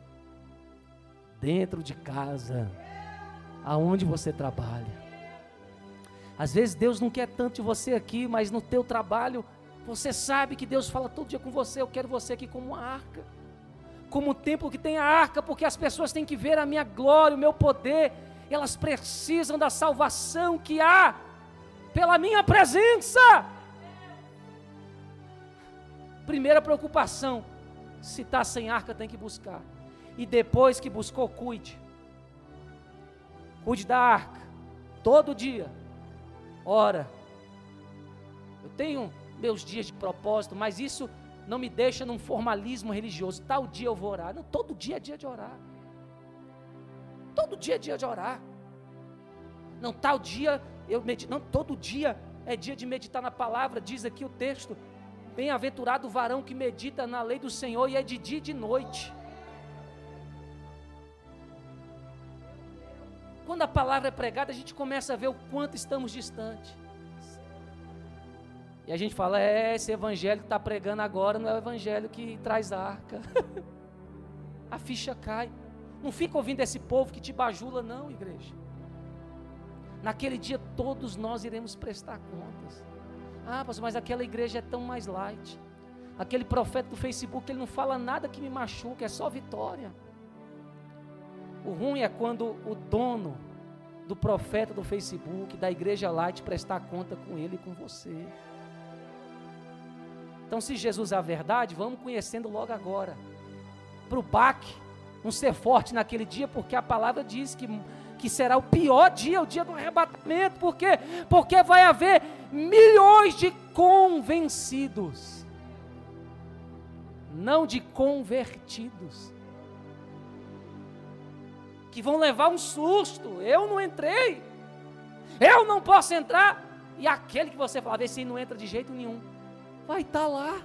dentro de casa, aonde você trabalha. Às vezes Deus não quer tanto de você aqui, mas no teu trabalho, você sabe que Deus fala todo dia com você: eu quero você aqui como uma arca, como um templo que tem a arca, porque as pessoas têm que ver a minha glória, o meu poder, elas precisam da salvação que há pela minha presença. Primeira preocupação: se está sem arca tem que buscar, e depois que buscou, cuide da arca, todo dia, ora. Eu tenho meus dias de propósito, mas isso não me deixa num formalismo religioso. Tal dia eu vou orar. Não, todo dia é dia de orar. Todo dia é dia de orar. Não, tal dia eu medito. Não, todo dia é dia de meditar na palavra. Diz aqui o texto: bem-aventurado o varão que medita na lei do Senhor, e é de dia e de noite. quando a palavra é pregada, a gente começa a ver o quanto estamos distantes. E a gente fala, esse evangelho que está pregando agora não é o evangelho que traz a arca. A ficha cai. Não fica ouvindo esse povo que te bajula não, igreja. Naquele dia todos nós iremos prestar contas. Ah, pastor, mas aquela igreja é tão mais light. Aquele profeta do Facebook, ele não fala nada que me machuque, é só vitória. O ruim é quando o dono do profeta do Facebook, da igreja light, prestar conta com ele e com você. Então, se Jesus é a verdade, vamos conhecendo logo agora. Para o baque não ser forte naquele dia, porque a palavra diz que será o pior dia, o dia do arrebatamento. Por quê? Porque vai haver milhões de convencidos, não de convertidos, que vão levar um susto. Eu não entrei, eu não posso entrar. E aquele que você fala, esse aí não entra de jeito nenhum, vai estar lá.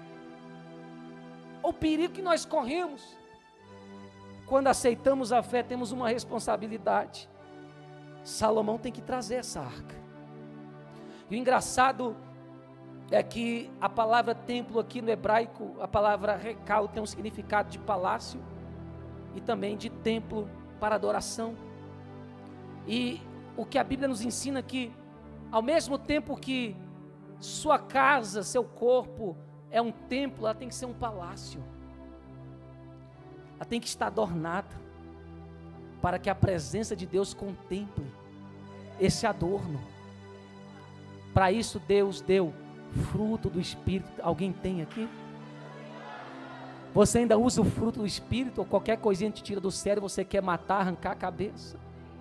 O perigo que nós corremos, quando aceitamos a fé, temos uma responsabilidade. Salomão tem que trazer essa arca. E o engraçado é que a palavra templo aqui no hebraico, a palavra recal, tem um significado de palácio e também de templo para adoração. E o que a Bíblia nos ensina é que, ao mesmo tempo que sua casa, seu corpo é um templo, ela tem que ser um palácio. Ela tem que estar adornada, para que a presença de Deus contemple esse adorno. Para isso Deus deu fruto do Espírito. Alguém tem aqui? Você ainda usa o fruto do Espírito, ou qualquer coisinha te tira do sério, você quer matar, arrancar a cabeça?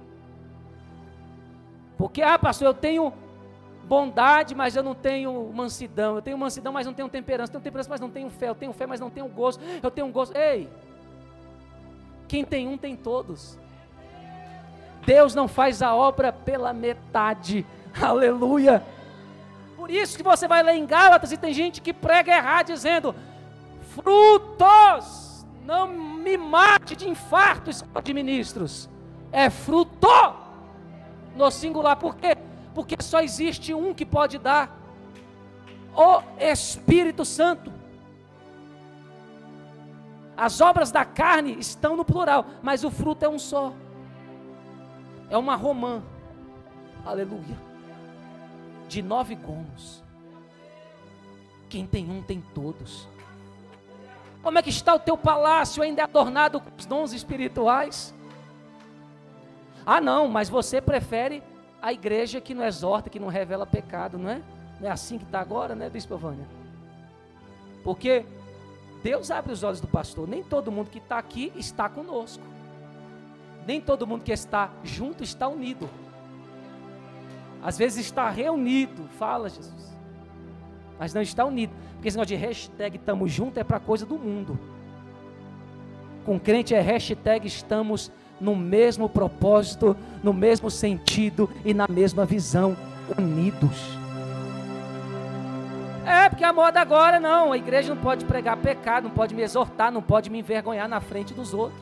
Porque, pastor, eu tenho bondade, mas eu não tenho mansidão. Eu tenho mansidão, mas não tenho temperança. Eu tenho temperança, mas não tenho fé. Eu tenho fé, mas não tenho gosto. Eu tenho gosto. Ei! Quem tem um, tem todos. Deus não faz a obra pela metade. Aleluia! Por isso que você vai ler em Gálatas e tem gente que prega errado, dizendo: frutos, não me mate de infarto, escola de ministros. É fruto no singular. Por quê? Porque só existe um que pode dar: o Espírito Santo. As obras da carne estão no plural, mas o fruto é um só. É uma romã, aleluia, de 9 gomos. Quem tem um, tem todos. Como é que está o teu palácio? Ainda é adornado com os dons espirituais? Ah não, mas você prefere a igreja que não exorta, que não revela pecado, não é? Não é assim que está agora, né, Bispo Vânia? Porque Deus abre os olhos do pastor. Nem todo mundo que está aqui está conosco. Nem todo mundo que está junto está unido. Às vezes está reunido, fala Jesus, mas não está unido. Porque esse negócio de hashtag estamos juntos é para coisa do mundo. Com crente é hashtag estamos no mesmo propósito, no mesmo sentido e na mesma visão, unidos. É, porque a moda agora não, a igreja não pode pregar pecado, não pode me exortar, não pode me envergonhar na frente dos outros.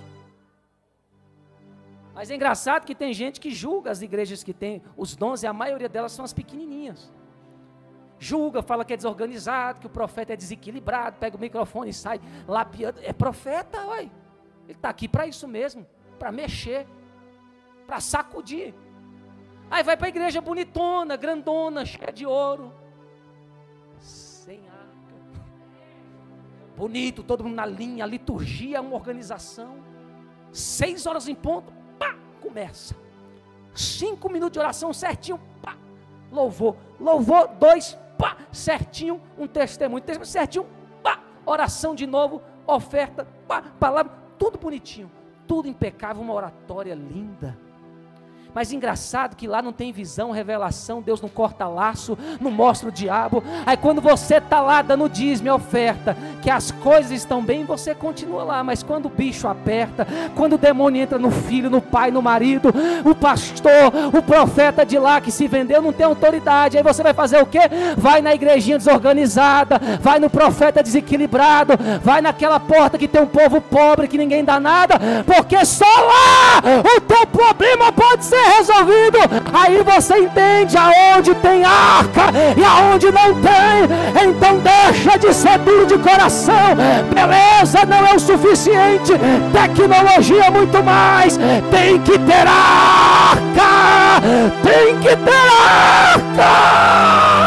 Mas é engraçado que tem gente que julga as igrejas que tem os dons, e a maioria delas são as pequenininhas. Julga, fala que é desorganizado, que o profeta é desequilibrado, pega o microfone e sai lapiando. É profeta, ué. Ele está aqui para isso mesmo, para mexer, para sacudir. Aí vai para a igreja bonitona, grandona, cheia de ouro, sem arca, bonito, todo mundo na linha, a liturgia é uma organização. 6 horas em ponto, pá, começa. 5 minutos de oração certinho, pá, louvor, 2, pá, certinho, um testemunho certinho, pá, oração de novo, oferta, pá, palavra, tudo bonitinho, tudo impecável, uma oratória linda. Mas engraçado que lá não tem visão, revelação, Deus não corta laço, não mostra o diabo. Aí quando você está lá dando dízimo e oferta, que as coisas estão bem, você continua lá. Mas quando o bicho aperta, quando o demônio entra no filho, no pai, no marido, o pastor, o profeta de lá que se vendeu não tem autoridade. Aí você vai fazer o quê? Vai na igrejinha desorganizada, vai no profeta desequilibrado, vai naquela porta que tem um povo pobre que ninguém dá nada, porque só lá o teu povo problema pode ser resolvido. Aí você entende aonde tem arca e aonde não tem. Então deixa de ser duro de coração. Beleza não é o suficiente, tecnologia é muito mais. Tem que ter arca, tem que ter arca.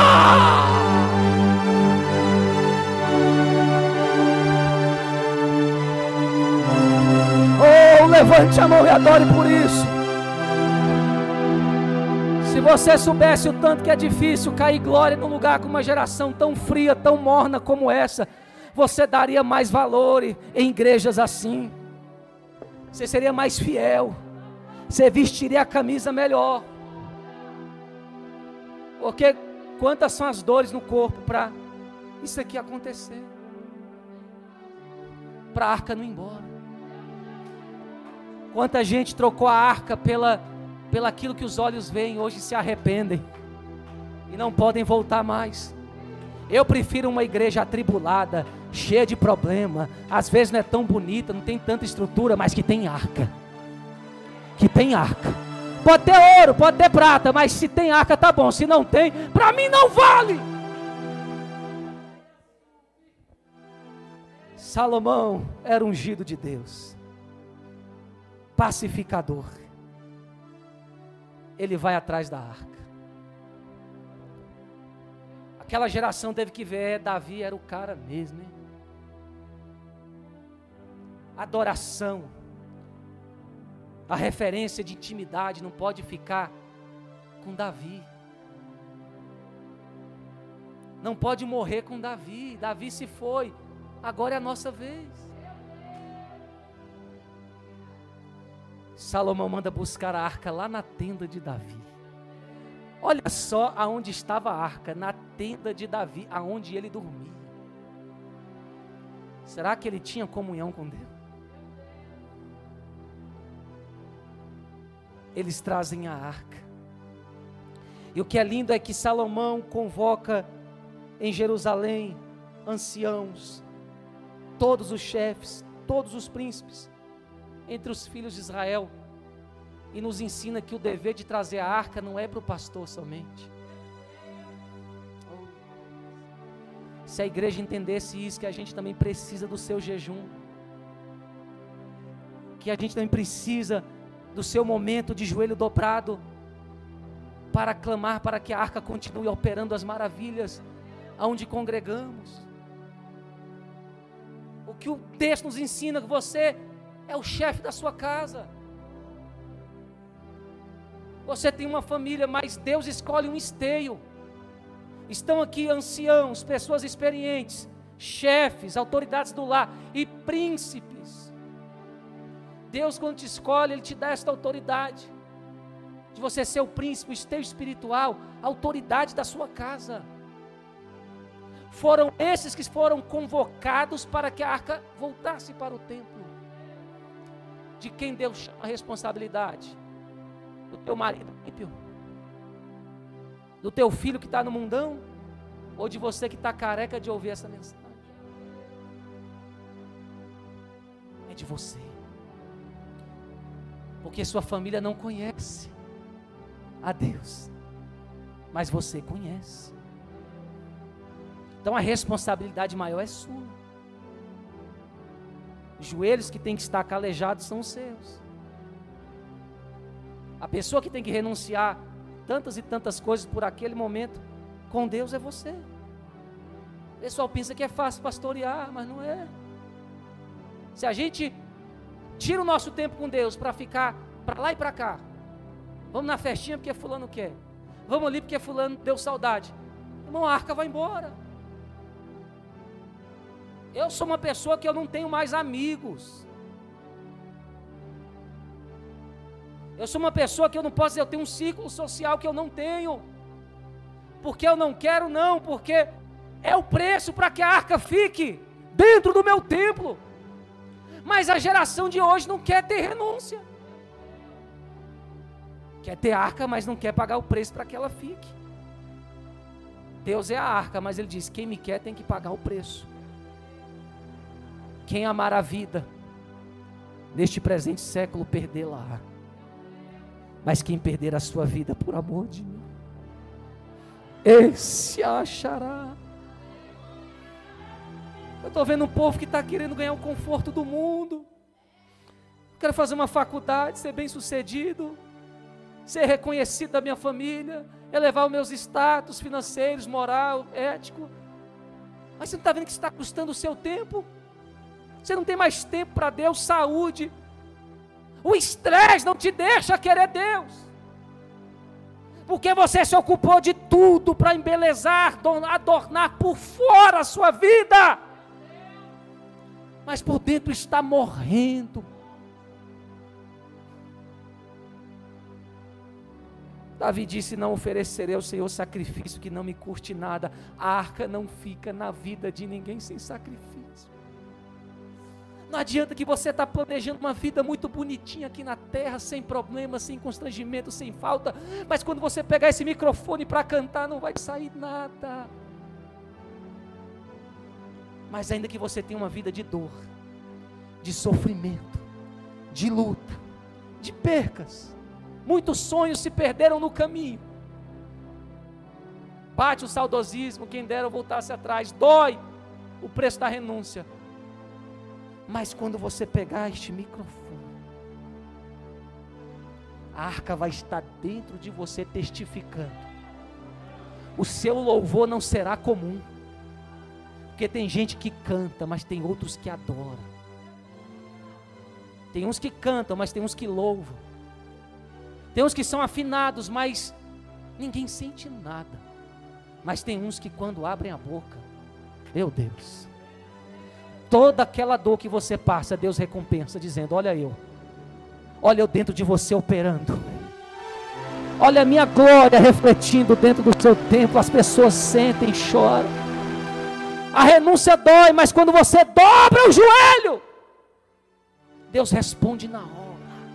Oh, levante a mão e adore por isso. Se você soubesse o tanto que é difícil cair glória num lugar com uma geração tão fria, tão morna como essa, você daria mais valor em igrejas assim. Você seria mais fiel. Você vestiria a camisa melhor. Porque quantas são as dores no corpo para isso aqui acontecer? Para a arca não ir embora. Quanta gente trocou a arca pelaquilo que os olhos veem, hoje se arrependem e não podem voltar mais. Eu prefiro uma igreja atribulada, cheia de problema, às vezes não é tão bonita, não tem tanta estrutura, mas que tem arca. Que tem arca. Pode ter ouro, pode ter prata, mas se tem arca tá bom, se não tem, para mim não vale. Salomão era ungido de Deus, pacificador. Ele vai atrás da arca. Aquela geração teve que ver, Davi era o cara mesmo, hein? Adoração, a referência de intimidade não pode ficar com Davi. Não pode morrer com Davi. Davi se foi, agora é a nossa vez. Salomão manda buscar a arca lá na tenda de Davi. Olha só aonde estava a arca, na tenda de Davi, aonde ele dormia. Será que ele tinha comunhão com Deus? Eles trazem a arca. E o que é lindo é que Salomão convoca em Jerusalém anciãos, todos os chefes, todos os príncipes, entre os filhos de Israel, e nos ensina que o dever de trazer a arca não é para o pastor somente. Se a igreja entendesse isso, que a gente também precisa do seu jejum, que a gente também precisa do seu momento de joelho dobrado, para clamar para que a arca continue operando as maravilhas aonde congregamos. O que o texto nos ensina, que você é o chefe da sua casa. Você tem uma família, mas Deus escolhe um esteio. Estão aqui anciãos, pessoas experientes, chefes, autoridades do lar e príncipes. Deus, quando te escolhe, Ele te dá esta autoridade de você ser o príncipe, o esteio espiritual, a autoridade da sua casa. Foram esses que foram convocados para que a arca voltasse para o templo. De quem Deus chama a responsabilidade? Do teu marido ímpio? Do teu filho que está no mundão? Ou de você que está careca de ouvir essa mensagem? É de você. Porque sua família não conhece a Deus, mas você conhece. Então a responsabilidade maior é sua. Os joelhos que tem que estar calejados são os seus. A pessoa que tem que renunciar tantas e tantas coisas por aquele momento com Deus é você. O pessoal pensa que é fácil pastorear, mas não é. Se a gente tira o nosso tempo com Deus para ficar para lá e para cá, vamos na festinha porque fulano quer, vamos ali porque fulano deu saudade, irmão, a arca vai embora. Eu sou uma pessoa que eu não tenho mais amigos. Eu sou uma pessoa que eu não posso dizer, eu tenho um círculo social que eu não tenho. Porque eu não quero, não, porque é o preço para que a arca fique dentro do meu templo. Mas a geração de hoje não quer ter renúncia. Quer ter arca, mas não quer pagar o preço para que ela fique. Deus é a arca, mas Ele diz, quem me quer tem que pagar o preço. Quem amar a vida, neste presente século, perdê-la. Mas quem perder a sua vida por amor de mim, esse a achará. Eu estou vendo um povo que está querendo ganhar o conforto do mundo. Quero fazer uma faculdade, ser bem sucedido, ser reconhecido da minha família, elevar os meus status financeiros, moral, ético. Mas você não está vendo que isso está custando o seu tempo? Você não tem mais tempo para Deus, saúde. O estresse não te deixa querer Deus. Porque você se ocupou de tudo para embelezar, adornar por fora a sua vida. Mas por dentro está morrendo. Davi disse: não oferecerei ao Senhor sacrifício que não me custe nada. A arca não fica na vida de ninguém sem sacrifício. Não adianta que você está planejando uma vida muito bonitinha aqui na terra, sem problemas, sem constrangimento, sem falta, mas quando você pegar esse microfone para cantar, não vai sair nada. Mas ainda que você tenha uma vida de dor, de sofrimento, de luta, de percas, muitos sonhos se perderam no caminho. Bate o saudosismo, quem dera eu voltasse atrás, dói o preço da renúncia. Mas quando você pegar este microfone, a arca vai estar dentro de você testificando. O seu louvor não será comum, porque tem gente que canta, mas tem outros que adoram. Tem uns que cantam, mas tem uns que louvam. Tem uns que são afinados, mas ninguém sente nada. Mas tem uns que quando abrem a boca, meu Deus, toda aquela dor que você passa, Deus recompensa, dizendo: olha eu dentro de você operando, olha a minha glória refletindo dentro do seu templo. As pessoas sentem e choram. A renúncia dói, mas quando você dobra o joelho, Deus responde na hora.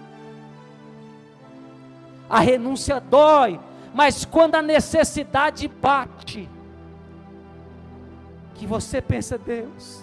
A renúncia dói, mas quando a necessidade bate, que você pensa: Deus,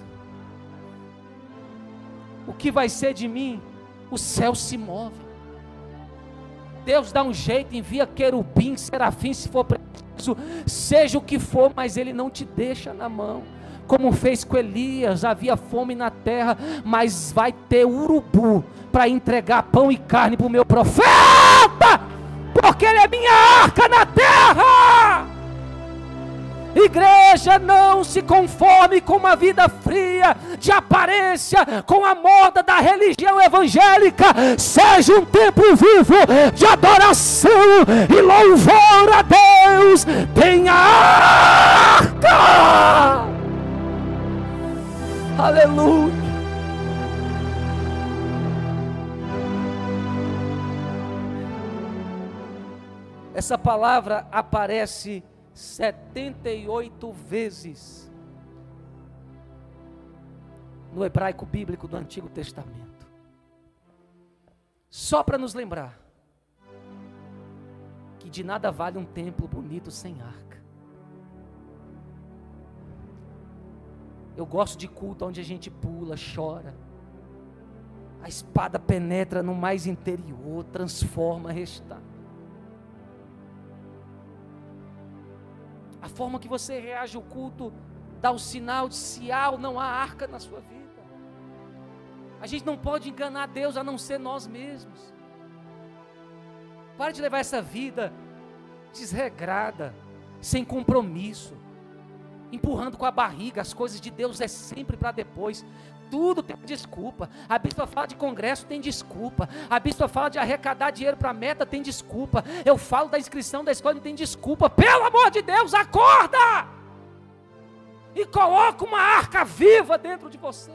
o que vai ser de mim? O céu se move. Deus dá um jeito, envia querubim, serafim, se for preciso, seja o que for, mas Ele não te deixa na mão. Como fez com Elias, havia fome na terra, mas vai ter urubu para entregar pão e carne para o meu profeta, porque ele é minha arca na terra. Igreja, não se conforme com uma vida fria, de aparência, com a moda da religião evangélica. Seja um templo vivo de adoração e louvor a Deus. Tenha arca. Aleluia. Essa palavra aparece 78 vezes no hebraico bíblico do Antigo Testamento, só para nos lembrar que de nada vale um templo bonito sem arca. Eu gosto de culto onde a gente pula, chora, a espada penetra no mais interior, transforma, restaura. A forma que você reage ao culto dá o sinal de se há ou não há arca na sua vida. A gente não pode enganar Deus a não ser nós mesmos. Pare de levar essa vida desregrada, sem compromisso, empurrando com a barriga. As coisas de Deus é sempre para depois. Tudo tem desculpa. A bispa fala de congresso, tem desculpa. A bispa fala de arrecadar dinheiro para a meta, tem desculpa. Eu falo da inscrição da escola, não tem desculpa. Pelo amor de Deus, acorda! E coloca uma arca viva dentro de você.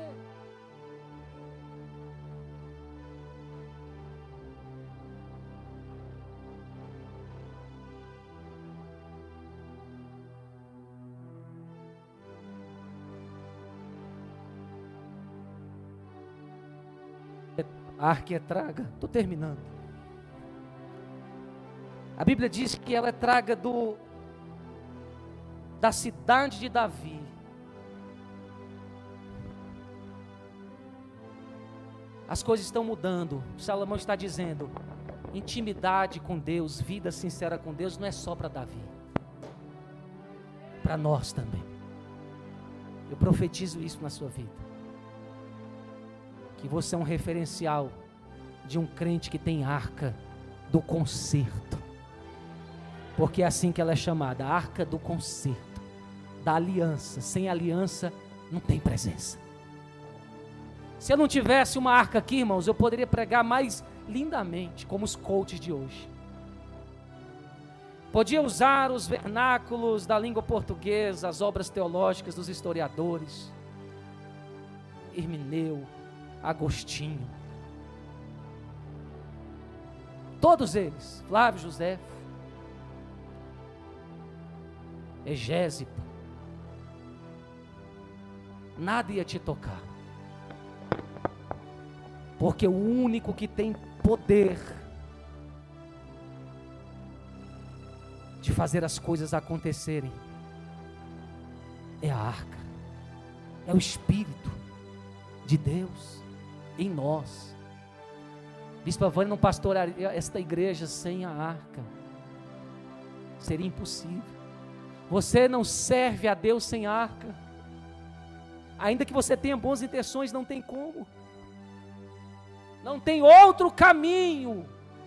A arca é traga, estou terminando. A Bíblia diz que ela é traga da cidade de Davi. As coisas estão mudando. Salomão está dizendo: intimidade com Deus, vida sincera com Deus, não é só para Davi, para nós também. Eu profetizo isso na sua vida, que você é um referencial de um crente que tem arca do concerto, porque é assim que ela é chamada, a arca do concerto, da aliança. Sem aliança não tem presença. Se eu não tivesse uma arca aqui, irmãos, eu poderia pregar mais lindamente, como os coaches de hoje. Podia usar os vernáculos da língua portuguesa, as obras teológicas dos historiadores, Hermineu, Agostinho, todos eles, Flávio Joséfo, Egésipo, nada ia te tocar, porque o único que tem poder de fazer as coisas acontecerem é a arca, é o Espírito de Deus em nós. Bispo Vânia não pastorearia esta igreja sem a arca, seria impossível. Você não serve a Deus sem a arca, ainda que você tenha boas intenções, não tem como, não tem outro caminho.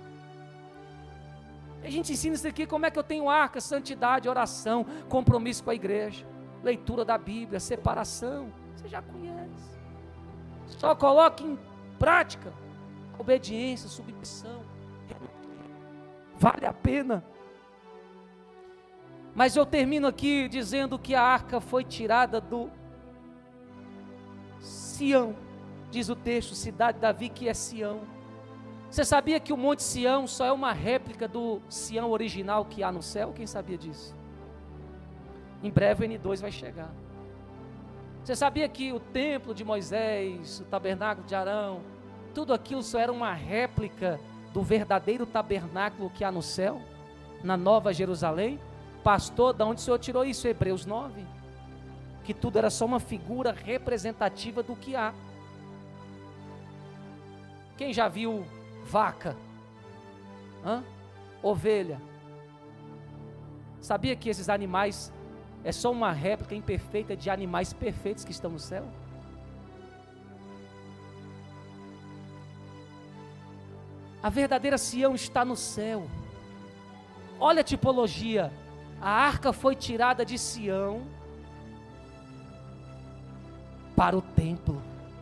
A gente ensina isso aqui, como é que eu tenho arca? Santidade, oração, compromisso com a igreja, leitura da Bíblia, separação, você já conhece, só coloque em prática, obediência, submissão, vale a pena. Mas eu termino aqui dizendo que a arca foi tirada do Sião, diz o texto, cidade de Davi, que é Sião. Você sabia que o Monte Sião só é uma réplica do Sião original que há no céu? Quem sabia disso? Em breve o N2 vai chegar. Você sabia que o templo de Moisés, o tabernáculo de Arão, tudo aquilo só era uma réplica do verdadeiro tabernáculo que há no céu, na Nova Jerusalém? Pastor, de onde o Senhor tirou isso? Hebreus 9, que tudo era só uma figura representativa do que há. Quem já viu vaca? Ovelha? Sabia que esses animais é só uma réplica imperfeita de animais perfeitos que estão no céu? A verdadeira Sião está no céu. Olha a tipologia. A arca foi tirada de Sião para o templo.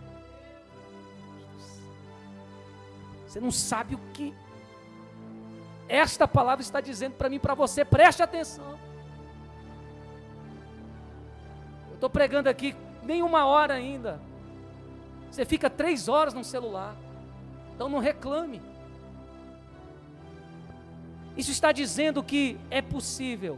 Você não sabe o que esta palavra está dizendo para mim e para você. Preste atenção. Eu estou pregando aqui nem 1 hora ainda. Você fica 3 horas no celular. Então não reclame. Isso está dizendo que é possível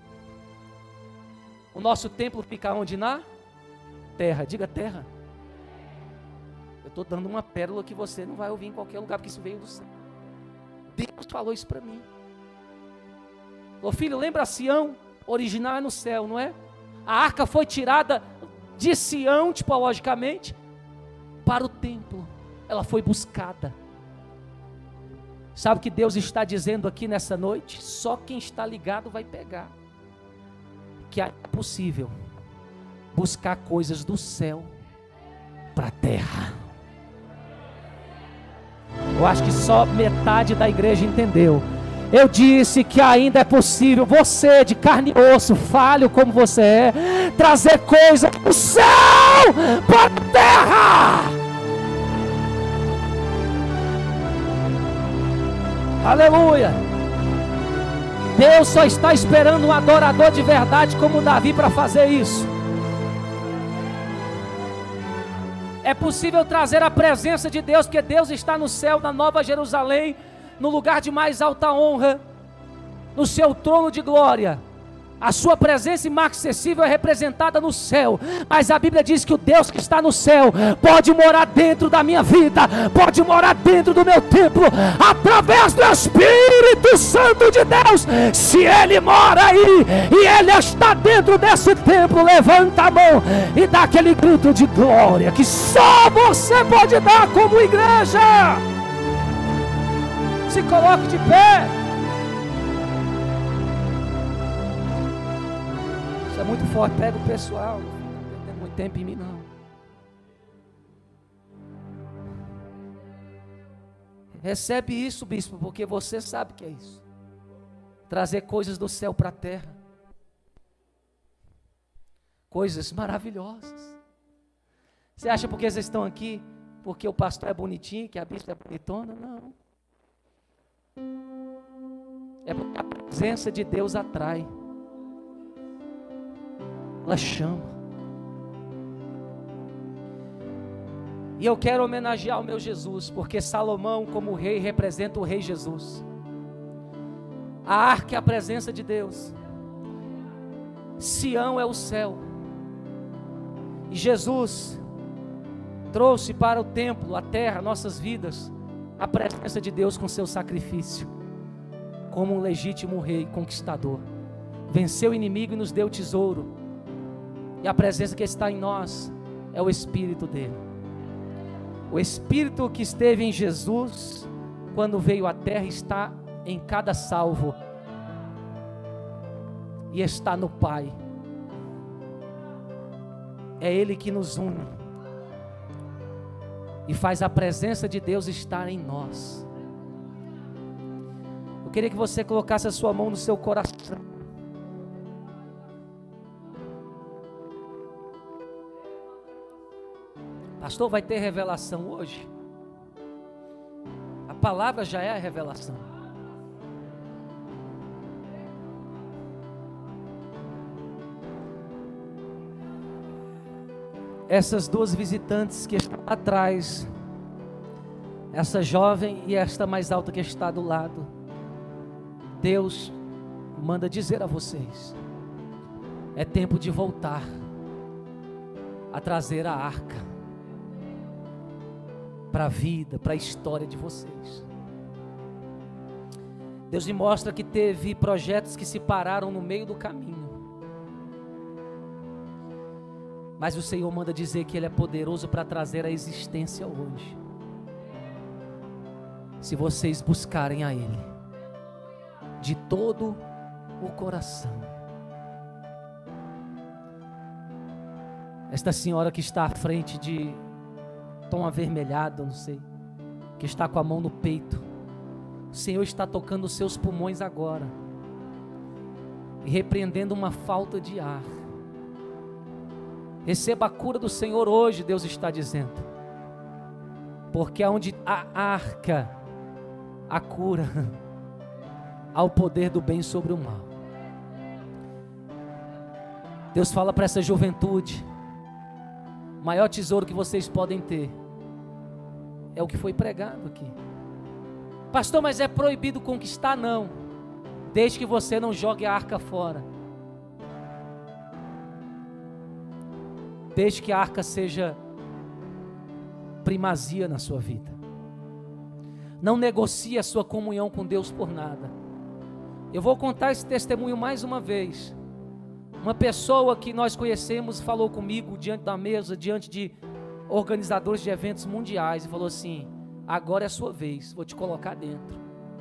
o nosso templo ficar onde? Na terra. Diga terra. Eu estou dando uma pérola que você não vai ouvir em qualquer lugar, porque isso veio do céu. Deus falou isso para mim. Ô filho, lembra Sião? Original é no céu, não é? A arca foi tirada de Sião, tipologicamente, para o templo. Ela foi buscada. Sabe o que Deus está dizendo aqui nessa noite? Só quem está ligado vai pegar. Que é possível buscar coisas do céu para a terra. Eu acho que só metade da igreja entendeu. Eu disse que ainda é possível você, de carne e osso, falho como você é, trazer coisas do céu para a terra. Aleluia. Deus só está esperando um adorador de verdade como Davi para fazer isso. É possível trazer a presença de Deus, porque Deus está no céu, na Nova Jerusalém, no lugar de mais alta honra, no seu trono de glória. A sua presença inacessível é representada no céu, mas a Bíblia diz que o Deus que está no céu pode morar dentro da minha vida, pode morar dentro do meu templo, através do Espírito Santo de Deus. Se Ele mora aí, e Ele está dentro desse templo, levanta a mão e dá aquele grito de glória, que só você pode dar como igreja. Se coloque de pé. Isso é muito forte. Pega o pessoal. Não fica perdendo muito tempo em mim, não. Recebe isso, bispo, porque você sabe que é isso. Trazer coisas do céu para a terra. Coisas maravilhosas. Você acha porque vocês estão aqui? Porque o pastor é bonitinho, que a bispa é bonitona? Não. É porque a presença de Deus atrai. Ela chama. E eu quero homenagear o meu Jesus, porque Salomão, como rei, representa o rei Jesus. A arca é a presença de Deus. Sião é o céu. E Jesus trouxe para o templo, a terra, nossas vidas, a presença de Deus com seu sacrifício, como um legítimo rei conquistador. Venceu o inimigo e nos deu tesouro. E a presença que está em nós é o Espírito dele. O Espírito que esteve em Jesus, quando veio à terra, está em cada salvo. E está no Pai. É Ele que nos une. E faz a presença de Deus estar em nós. Eu queria que você colocasse a sua mão no seu coração. Pastor, vai ter revelação hoje? A palavra já é a revelação. Essas duas visitantes que estão atrás, essa jovem e esta mais alta que está do lado, Deus manda dizer a vocês: é tempo de voltar a trazer a arca para a vida, para a história de vocês. Deus me mostra que teve projetos que se pararam no meio do caminho. Mas o Senhor manda dizer que Ele é poderoso para trazer a existência hoje. Se vocês buscarem a Ele de todo o coração. Esta senhora que está à frente de tom avermelhado, não sei, que está com a mão no peito, o Senhor está tocando os seus pulmões agora e repreendendo uma falta de ar. Receba a cura do Senhor hoje, Deus está dizendo, porque onde a arca, a cura, há o poder do bem sobre o mal. Deus fala para essa juventude: o maior tesouro que vocês podem ter é o que foi pregado aqui. Pastor, mas é proibido conquistar? Não, desde que você não jogue a arca fora. Desde que a arca seja primazia na sua vida. Não negocie a sua comunhão com Deus por nada. Eu vou contar esse testemunho mais uma vez. Uma pessoa que nós conhecemos falou comigo diante da mesa, diante de organizadores de eventos mundiais, e falou assim: agora é a sua vez, vou te colocar dentro.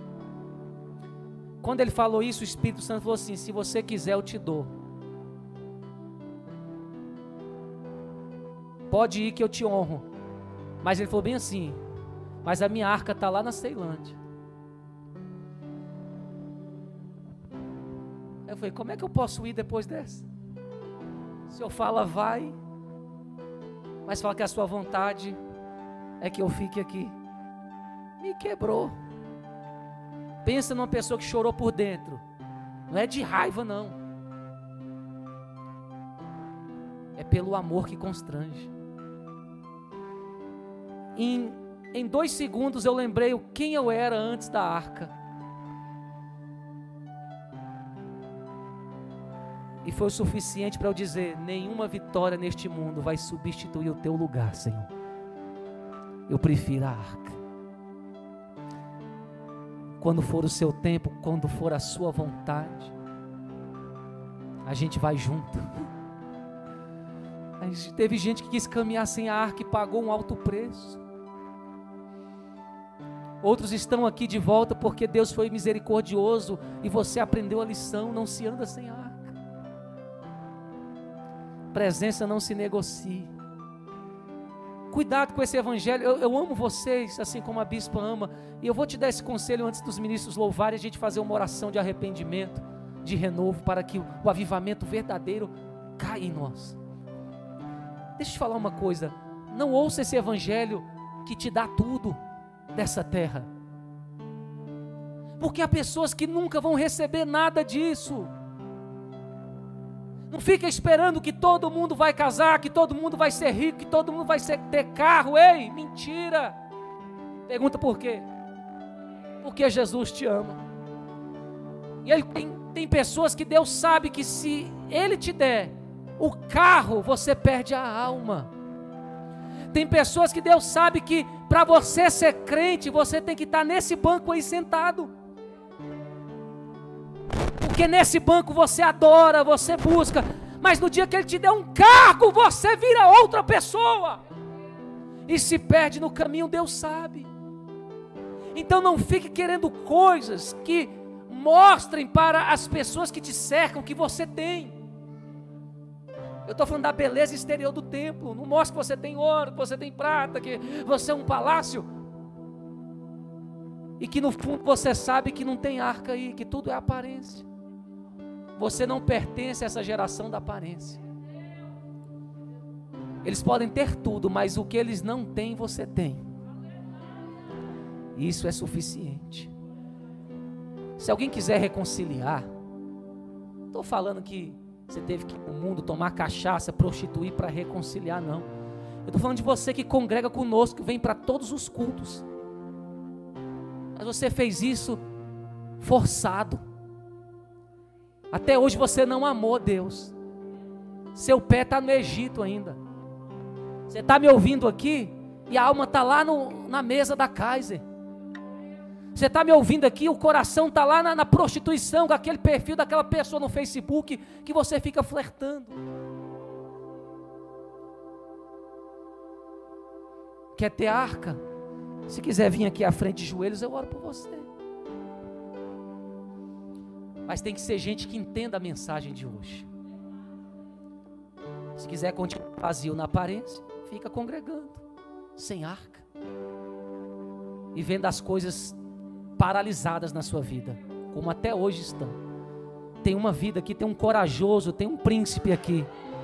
Quando ele falou isso, o Espírito Santo falou assim: se você quiser eu te dou. Pode ir que eu te honro. Mas ele falou bem assim: mas a minha arca está lá na Ceilândia. Eu falei: como é que eu posso ir depois dessa? O Senhor fala vai, mas fala que a sua vontade é que eu fique aqui. Me quebrou. Pensa numa pessoa que chorou por dentro. Não é de raiva não, é pelo amor que constrange. Em 2 segundos eu lembrei quem eu era antes da arca. E foi o suficiente para eu dizer: nenhuma vitória neste mundo vai substituir o teu lugar, Senhor. Eu prefiro a arca. Quando for o seu tempo, quando for a sua vontade, a gente vai junto. Teve gente que quis caminhar sem a arca e pagou um alto preço. Outros estão aqui de volta porque Deus foi misericordioso e você aprendeu a lição. Não se anda sem arca. Presença não se negocia. Cuidado com esse evangelho. Eu amo vocês, assim como a bispa ama. E eu vou te dar esse conselho antes dos ministros louvarem, a gente fazer uma oração de arrependimento, de renovo, para que o avivamento verdadeiro caia em nós. Deixa eu te falar uma coisa. Não ouça esse evangelho que te dá tudo dessa terra, porque há pessoas que nunca vão receber nada disso. Não fica esperando que todo mundo vai casar, que todo mundo vai ser rico, que todo mundo vai ter carro. Ei, mentira. Pergunta por quê? Porque Jesus te ama. E ele tem pessoas que Deus sabe que se Ele te der o carro, você perde a alma. Tem pessoas que Deus sabe que para você ser crente, você tem que estar nesse banco aí sentado. Porque nesse banco você adora, você busca. Mas no dia que Ele te der um cargo, você vira outra pessoa. E se perde no caminho, Deus sabe. Então não fique querendo coisas que mostrem para as pessoas que te cercam que você tem. Eu estou falando da beleza exterior do templo. Não mostre que você tem ouro, que você tem prata, que você é um palácio. E que no fundo você sabe que não tem arca aí, que tudo é aparência. Você não pertence a essa geração da aparência. Eles podem ter tudo, mas o que eles não têm, você tem. Isso é suficiente. Se alguém quiser reconciliar, não estou falando que você teve que ir para o mundo tomar cachaça, prostituir para reconciliar, não. Eu estou falando de você que congrega conosco, que vem para todos os cultos. Mas você fez isso forçado. Até hoje você não amou Deus. Seu pé está no Egito ainda. Você está me ouvindo aqui e a alma está lá na mesa da Kaiser. Você está me ouvindo aqui, o coração está lá na prostituição, com aquele perfil daquela pessoa no Facebook que você fica flertando. Quer ter arca? Se quiser vir aqui à frente de joelhos, eu oro por você. Mas tem que ser gente que entenda a mensagem de hoje. Se quiser continuar vazio na aparência, fica congregando, sem arca. E vendo as coisas paralisadas na sua vida, como até hoje estão. Tem uma vida aqui, tem um corajoso, tem um príncipe aqui.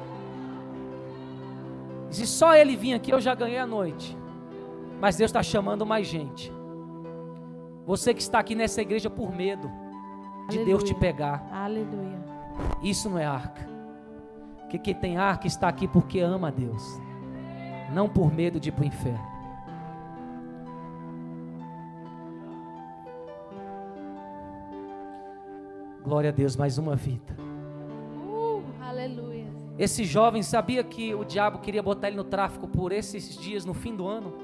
Se só ele vir aqui, eu já ganhei a noite. Mas Deus está chamando mais gente. Você que está aqui nessa igreja por medo de Deus te pegar. Aleluia. Isso não é arca. Porque quem tem arca está aqui porque ama a Deus, não por medo de ir para o inferno. Glória a Deus, mais uma vida. Aleluia. Esse jovem sabia que o diabo queria botar ele no tráfico por esses dias no fim do ano.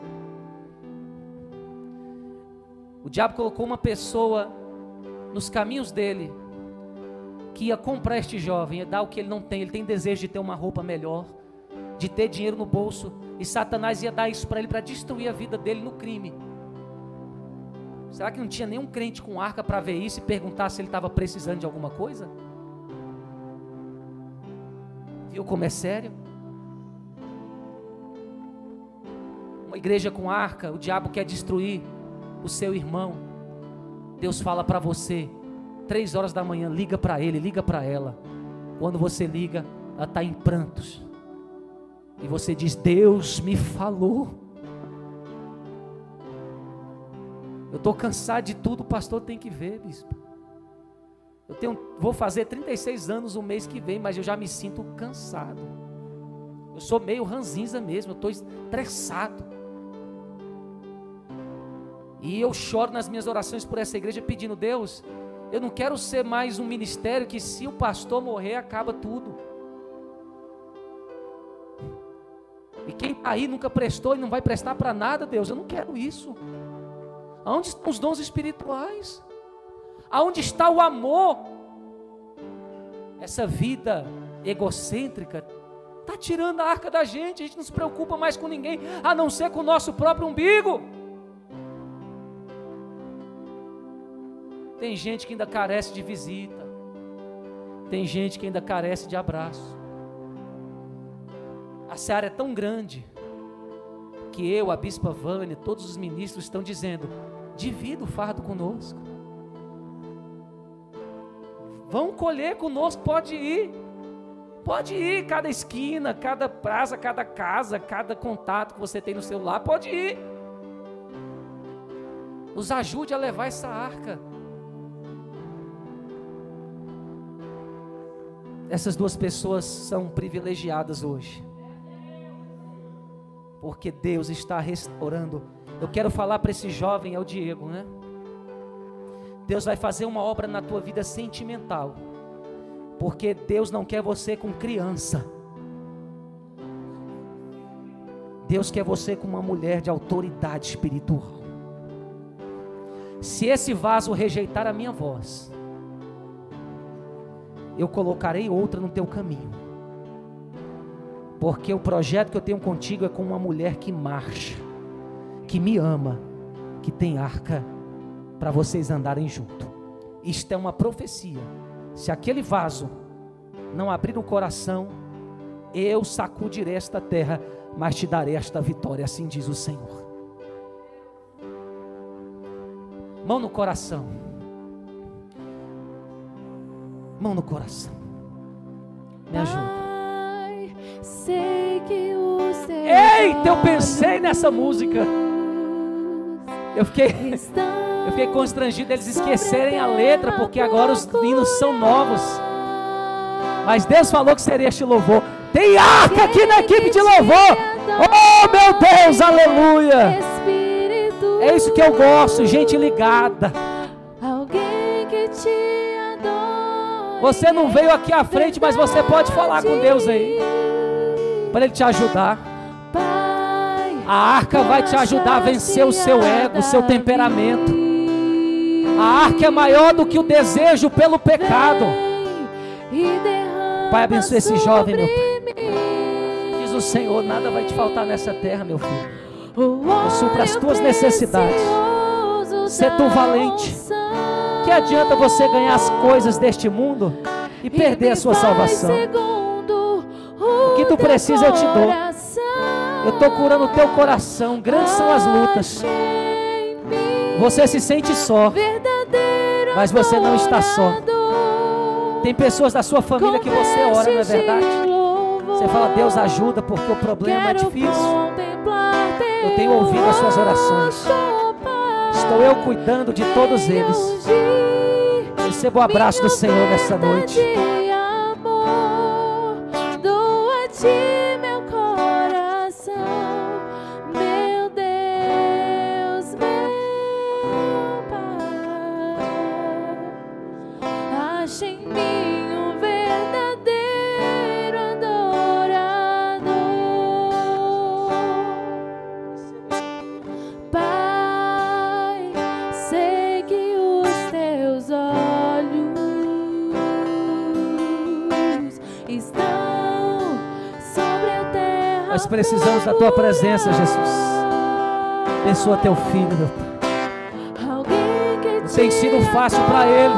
O diabo colocou uma pessoa nos caminhos dele, que ia comprar este jovem, ia dar o que ele não tem. Ele tem desejo de ter uma roupa melhor, de ter dinheiro no bolso, e Satanás ia dar isso para ele, para destruir a vida dele no crime. Será que não tinha nenhum crente com arca para ver isso e perguntar se ele estava precisando de alguma coisa? Viu como é sério? Uma igreja com arca, o diabo quer destruir o seu irmão. Deus fala para você, 3 horas da manhã, liga para ele, liga para ela. Quando você liga, ela está em prantos. E você diz, Deus me falou. Eu estou cansado de tudo, o pastor tem que ver, bispo. Vou fazer 36 anos o mês que vem, mas eu já me sinto cansado. Eu sou meio ranzinza mesmo, eu estou estressado. E eu choro nas minhas orações por essa igreja pedindo, Deus, eu não quero ser mais um ministério que se o pastor morrer acaba tudo. E quem está aí nunca prestou e não vai prestar para nada, Deus, eu não quero isso. Aonde estão os dons espirituais? Aonde está o amor? Essa vida egocêntrica está tirando a arca da gente. A gente não se preocupa mais com ninguém, a não ser com o nosso próprio umbigo. Tem gente que ainda carece de visita. Tem gente que ainda carece de abraço. A seara é tão grande que eu, a Bispa Vânia, todos os ministros estão dizendo: divida o fardo conosco. Vão colher conosco, pode ir. Pode ir, cada esquina, cada praça, cada casa, cada contato que você tem no celular, pode ir. Nos ajude a levar essa arca. Essas duas pessoas são privilegiadas hoje, porque Deus está restaurando. Eu quero falar para esse jovem, é o Diego, né? Deus vai fazer uma obra na tua vida sentimental, porque Deus não quer você com criança. Deus quer você com uma mulher de autoridade espiritual. Se esse vaso rejeitar a minha voz, eu colocarei outra no teu caminho, porque o projeto que eu tenho contigo é com uma mulher que marcha, que me ama, que tem arca para vocês andarem junto. Isto é uma profecia. Se aquele vaso não abrir o coração, eu sacudirei esta terra, mas te darei esta vitória, assim diz o Senhor. Mão no coração. Mão no coração. Me ajuda. Pai, sei que os teus Eita, eu pensei nessa música. Eu fiquei constrangido deles esquecerem a letra, porque agora os hinos são novos. Mas Deus falou que seria este louvor. Tem arca aqui na equipe de louvor. Oh meu Deus, aleluia. É isso que eu gosto, gente ligada. Alguém que te adora. Você não veio aqui à frente, mas você pode falar com Deus aí, para Ele te ajudar. A arca vai te ajudar a vencer o seu ego, o seu temperamento. A arca é maior do que o desejo pelo pecado. Pai, abençoe esse jovem, meu Pai. Diz o Senhor, nada vai te faltar nessa terra, meu filho. Eu supro as tuas necessidades. Sê tu valente. Que adianta você ganhar as coisas deste mundo e perder a sua salvação? O que tu precisa eu te dou. Eu estou curando o teu coração. Grandes são as lutas. Você se sente só, mas você não está só. Tem pessoas da sua família que você ora, não é verdade? Você fala, Deus ajuda, porque o problema é difícil. Eu tenho ouvido as suas orações. Estou eu cuidando de todos eles. Receba o abraço do Senhor nessa noite. Nós precisamos da tua presença, Jesus. Abençoa teu filho, meu Pai. Não tem sido fácil para ele,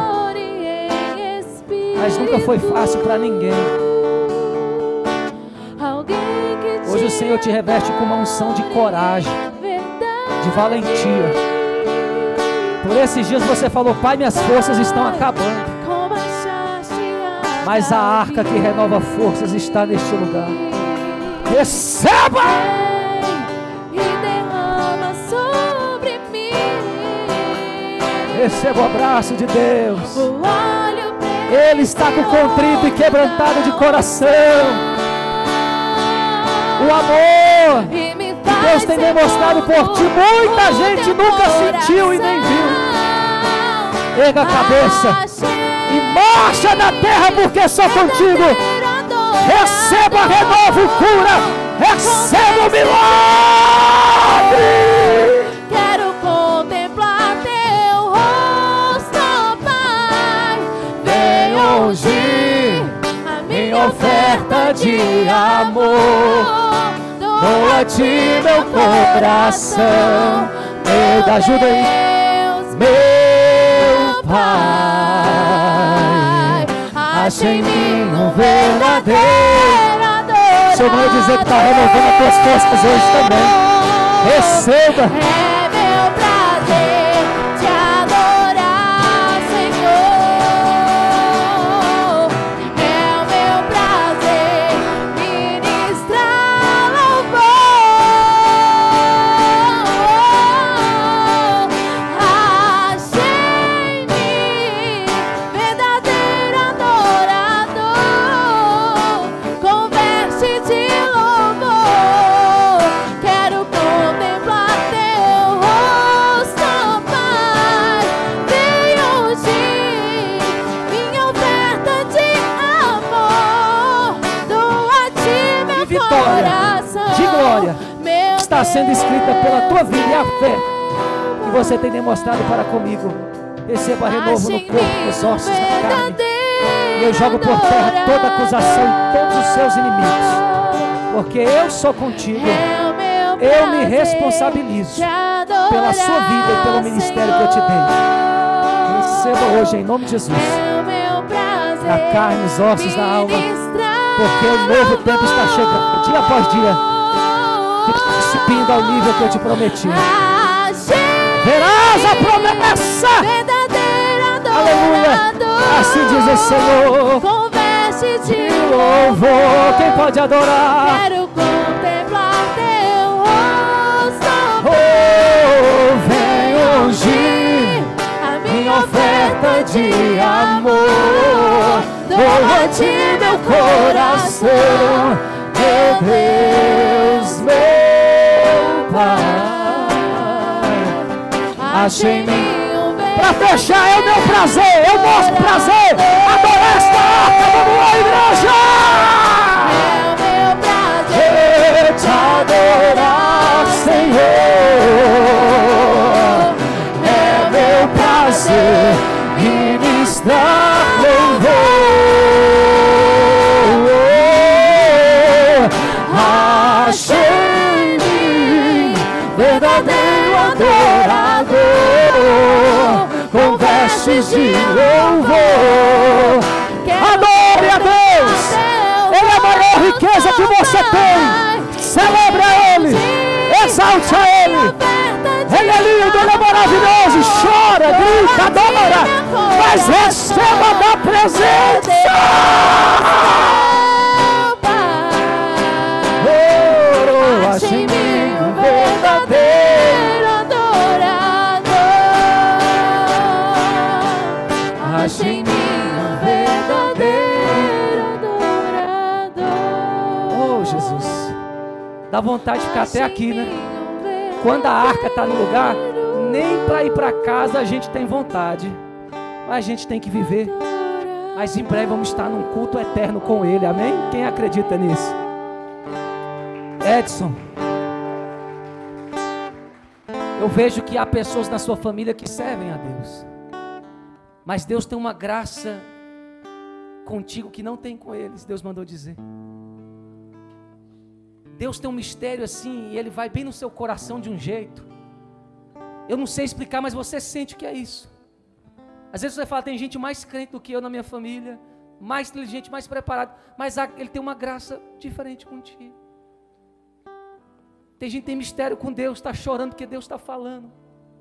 mas nunca foi fácil para ninguém. Hoje o Senhor te reveste com uma unção de coragem, de valentia. Por esses dias você falou, Pai, minhas forças estão acabando, mas a arca que renova forças está neste lugar. Receba! E derrama sobre mim. Receba o abraço de Deus. Ele está com contrito e quebrantado de coração. O amor que Deus tem demonstrado por ti, muita gente nunca sentiu e nem viu. Erga a cabeça e marcha na terra, porque só contigo. Receba renovo, cura. Receba o milagre. Quero contemplar teu rosto, Pai. Vem hoje A minha oferta de amor. Dou a ti meu coração. Me ajuda aí, meu Pai. Acha em mim um verdadeiro adorador. Seu nome dizer que está renovando as tuas forças hoje também. Receba. É meu prazer te adorar, Senhor. É o meu prazer ministrar louvor. Achei em mim verdadeiro adorador, com veste de louvor. Quero contemplar teu rosto, Pai. Vem ungir minha oferta de amor. Dou a ti meu Vitória coração, de glória meu está sendo escrita pela tua vida e a fé que você tem demonstrado para comigo. Receba renovo no corpo, nos ossos, na carne. E eu jogo por terra toda acusação e todos os seus inimigos, porque eu sou contigo. Eu me responsabilizo pela sua vida e pelo ministério que eu te dei. Receba hoje em nome de Jesus, na carne, nos ossos, na alma, porque o novo tempo está chegando, dia após dia, subindo ao nível que eu te prometi. Verás a promessa. Aleluia. Assim diz o Senhor. Com veste de Louvor. Quem pode adorar? quero contemplar teu rosto. Oh, vem ungir A minha oferta de amor. Dou a ti meu coração, meu Deus, meu Pai. Achei em mim. Para fechar, é o meu prazer, é o nosso prazer. Adorar esta arca, vamos lá, igreja! É o meu prazer Te adorar, Senhor. É meu prazer ministrar louvor. Achei em mim verdadeiro adorador, com vestes de louvor. Adore a Deus. Ele é a maior riqueza que você tem. Celebre a Ele, exalte a Ele. Ele é lindo, Ele é maravilhoso. Chora, grita, adora, mas receba da presença. Oh, ache em mim um verdadeiro adorador. Ache em mim um verdadeiro adorador. Oh, Jesus, dá vontade de ficar até aqui, né? Quando a arca está no lugar, nem para ir para casa a gente tem vontade, mas a gente tem que viver. Mas em breve vamos estar num culto eterno com Ele, amém? Quem acredita nisso? Edson, eu vejo que há pessoas na sua família que servem a Deus, mas Deus tem uma graça contigo que não tem com eles. Deus mandou dizer. Deus tem um mistério assim, e Ele vai bem no seu coração de um jeito. Eu não sei explicar, mas você sente que é isso. Às vezes você fala, tem gente mais crente do que eu na minha família, mais inteligente, mais preparado, mas Ele tem uma graça diferente contigo. Tem gente que tem mistério com Deus, está chorando porque Deus está falando.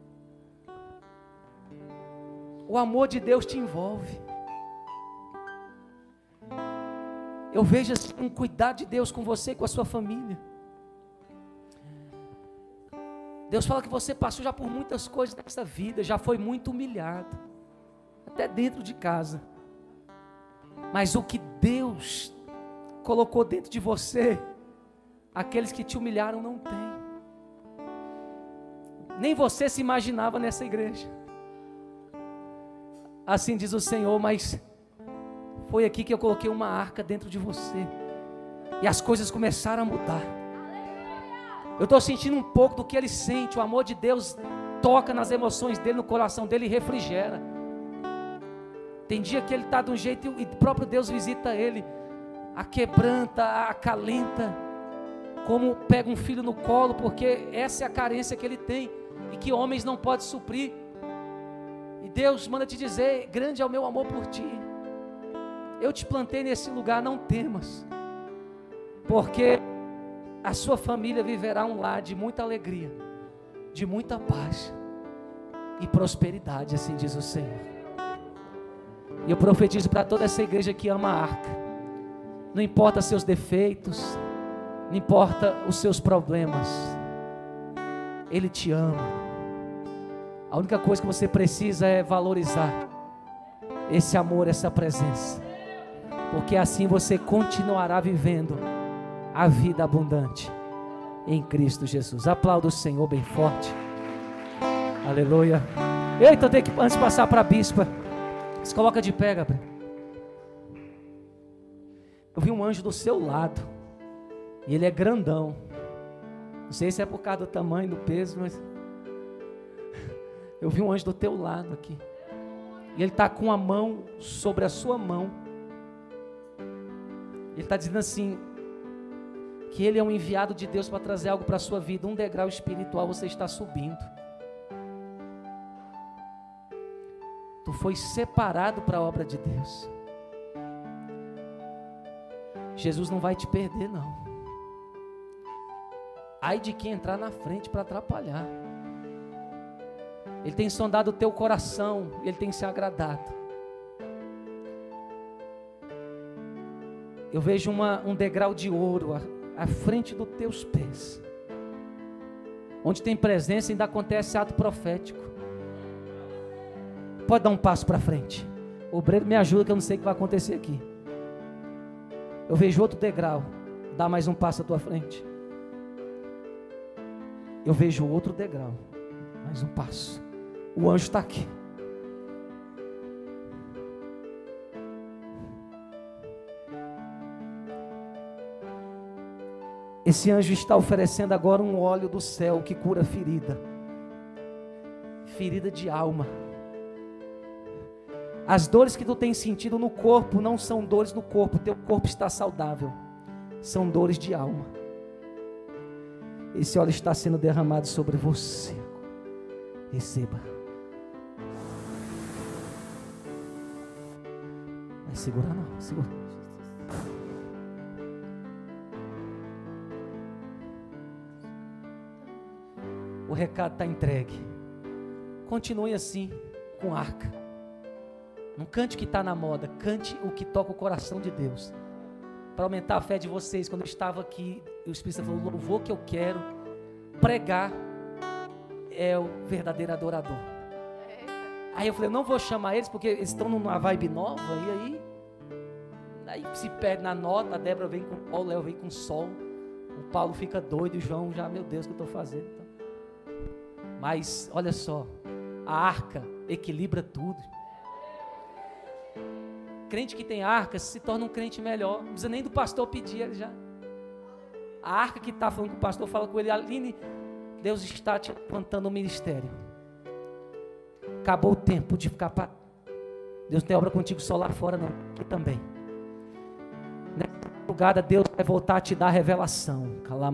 O amor de Deus te envolve. Eu vejo assim, um cuidado de Deus com você e com a sua família. Deus fala que você passou já por muitas coisas nessa vida, já foi muito humilhado, até dentro de casa. Mas o que Deus colocou dentro de você, aqueles que te humilharam não têm. Nem você se imaginava nessa igreja. Assim diz o Senhor, mas foi aqui que eu coloquei uma arca dentro de você. E as coisas começaram a mudar. Eu estou sentindo um pouco do que ele sente. O amor de Deus toca nas emoções dele, no coração dele e refrigera. Tem dia que ele está de um jeito e o próprio Deus visita ele, aquebranta, acalenta, como pega um filho no colo, porque essa é a carência que ele tem e que homens não podem suprir. E Deus manda te dizer, grande é o meu amor por ti. Eu te plantei nesse lugar, não temas, porque a sua família viverá um lar de muita alegria, de muita paz e prosperidade, assim diz o Senhor. E eu profetizo para toda essa igreja que ama a arca. Não importa seus defeitos, não importa os seus problemas, Ele te ama. A única coisa que você precisa é valorizar esse amor, essa presença, porque assim você continuará vivendo a vida abundante em Cristo Jesus. Aplauda o Senhor bem forte. Aleluia. Eita, eu tenho que antes passar para a bispa. Se coloca de pé, Gabriel. Eu vi um anjo do seu lado e ele é grandão. Não sei se é por causa do tamanho, do peso, mas eu vi um anjo do teu lado aqui. E ele está com a mão sobre a sua mão. Ele está dizendo assim, que ele é um enviado de Deus para trazer algo para a sua vida. Um degrau espiritual você está subindo. Tu foi separado para a obra de Deus. Jesus não vai te perder, não. Ai de quem entrar na frente para atrapalhar. Ele tem sondado o teu coração, Ele tem se agradado. Eu vejo um degrau de ouro à frente dos teus pés. Onde tem presença ainda acontece ato profético. Pode dar um passo para frente. O obreiro me ajuda que eu não sei o que vai acontecer aqui. Eu vejo outro degrau. Dá mais um passo à tua frente. Eu vejo outro degrau. Mais um passo. O anjo está aqui. Esse anjo está oferecendo agora um óleo do céu que cura ferida. Ferida de alma. As dores que tu tens sentido no corpo não são dores no corpo, teu corpo está saudável. São dores de alma. Esse óleo está sendo derramado sobre você. Receba. Vai segurar não, segura. O recado está entregue. Continue assim, com arca. Não cante o que está na moda, cante o que toca o coração de Deus. Para aumentar a fé de vocês, quando eu estava aqui, o Espírito falou, o louvor que eu quero pregar é o verdadeiro adorador. Aí eu falei, não vou chamar eles, porque eles estão numa vibe nova, e aí se perde na nota, a Débora vem com o Paulo, o Léo vem com o sol, o Paulo fica doido, o João já, meu Deus, o que eu estou fazendo? Então, mas, olha só, a arca equilibra tudo. Crente que tem arca se torna um crente melhor. Não precisa nem do pastor pedir, ele já. A arca que está falando com o pastor, fala com ele, Aline, Deus está te plantando um ministério. Acabou o tempo de ficar para... Deus tem obra contigo só lá fora, não. Aqui também. Nessa madrugada, Deus vai voltar a te dar revelação.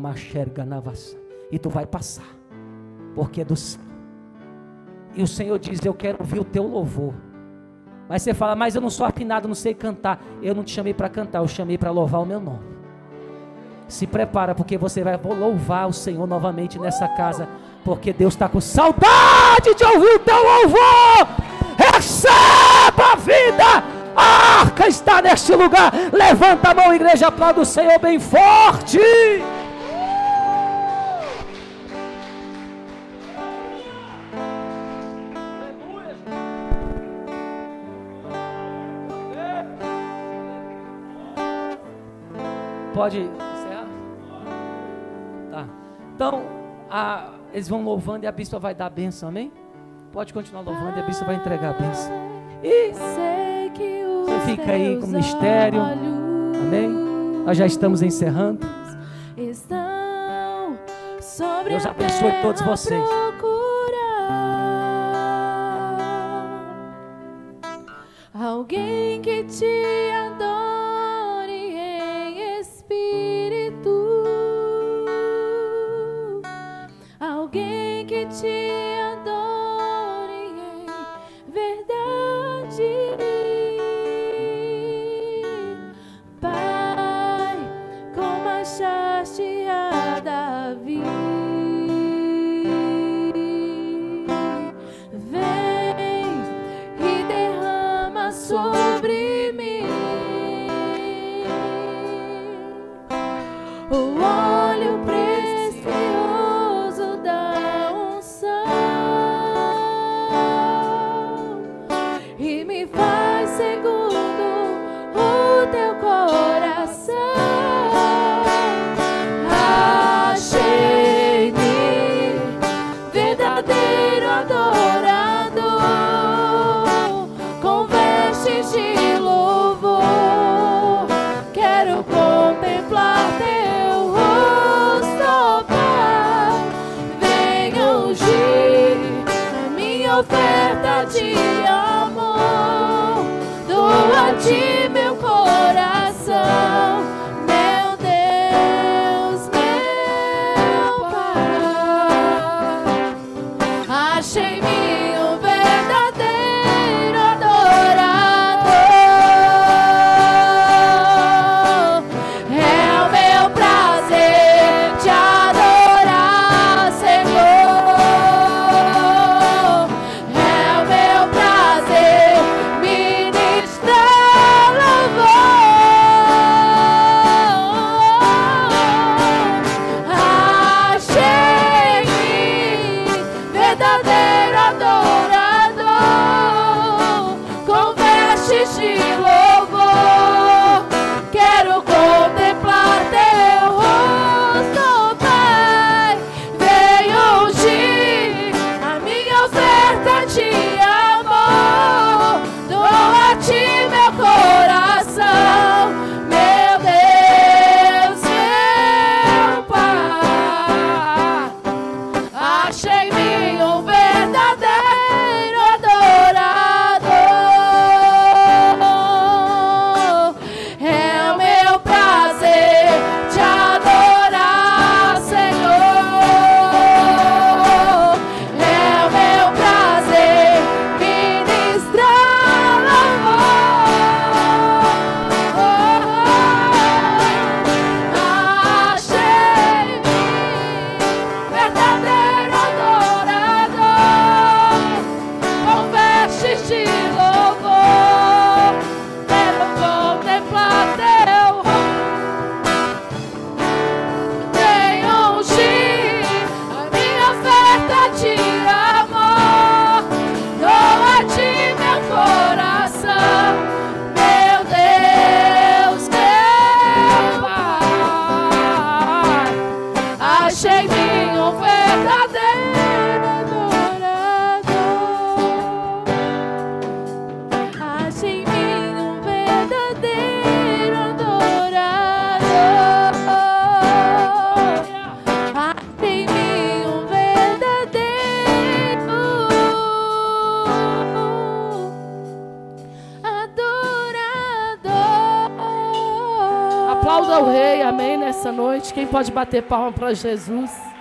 E tu vai passar. Porque é do céu. E o Senhor diz, eu quero ouvir o teu louvor. Mas você fala, mas eu não sou afinado, não sei cantar. Eu não te chamei para cantar, eu chamei para louvar o meu nome. Se prepara, porque você vai louvar o Senhor novamente nessa casa, porque Deus está com saudade de ouvir o teu louvor. Receba a vida. A arca está neste lugar. Levanta a mão, igreja, aplauda o Senhor bem forte. Pode encerrar? Tá. Então, eles vão louvando e a bispa vai dar a bênção, amém? Pode continuar louvando e a bispa vai entregar a bênção. E você fica aí com o mistério, amém? Nós já estamos encerrando. Deus abençoe todos vocês. Alguém que te adore. Alguém que te adore em verdade. de louvor. Quero contemplar teu rosto, Pai. Venha ungir a minha oferta de amor. Dou a ti meu coração, meu Deus, meu Pai. Achei meu verdadeiro adorador. É o meu prazer te adorar, Senhor. É o meu prazer ministrar louvor. Achei-me verdadeiro adorador, com vestes de louvor. Quero contemplar teu rosto, Pai. Venha ungir a minha oferta de amor. Dou a ti meu coração, meu Deus, meu Pai. Achei-me um verdadeiro adorador. É o meu prazer te adorar, Senhor. É o meu prazer ministrar louvor. Achei-me verdadeiro adorador, com vestes de louvor. Quero contemplar teu rosto. Venha ungir a minha oferta de amor. Dou a ti meu coração, meu Deus, meu Pai. Achei-me um verdadeiro adorador. Achei-me um verdadeiro adorador. Achei-me um verdadeiro adorador. Aplauda o Rei, amém, nessa noite. Quem pode bater palma para Jesus?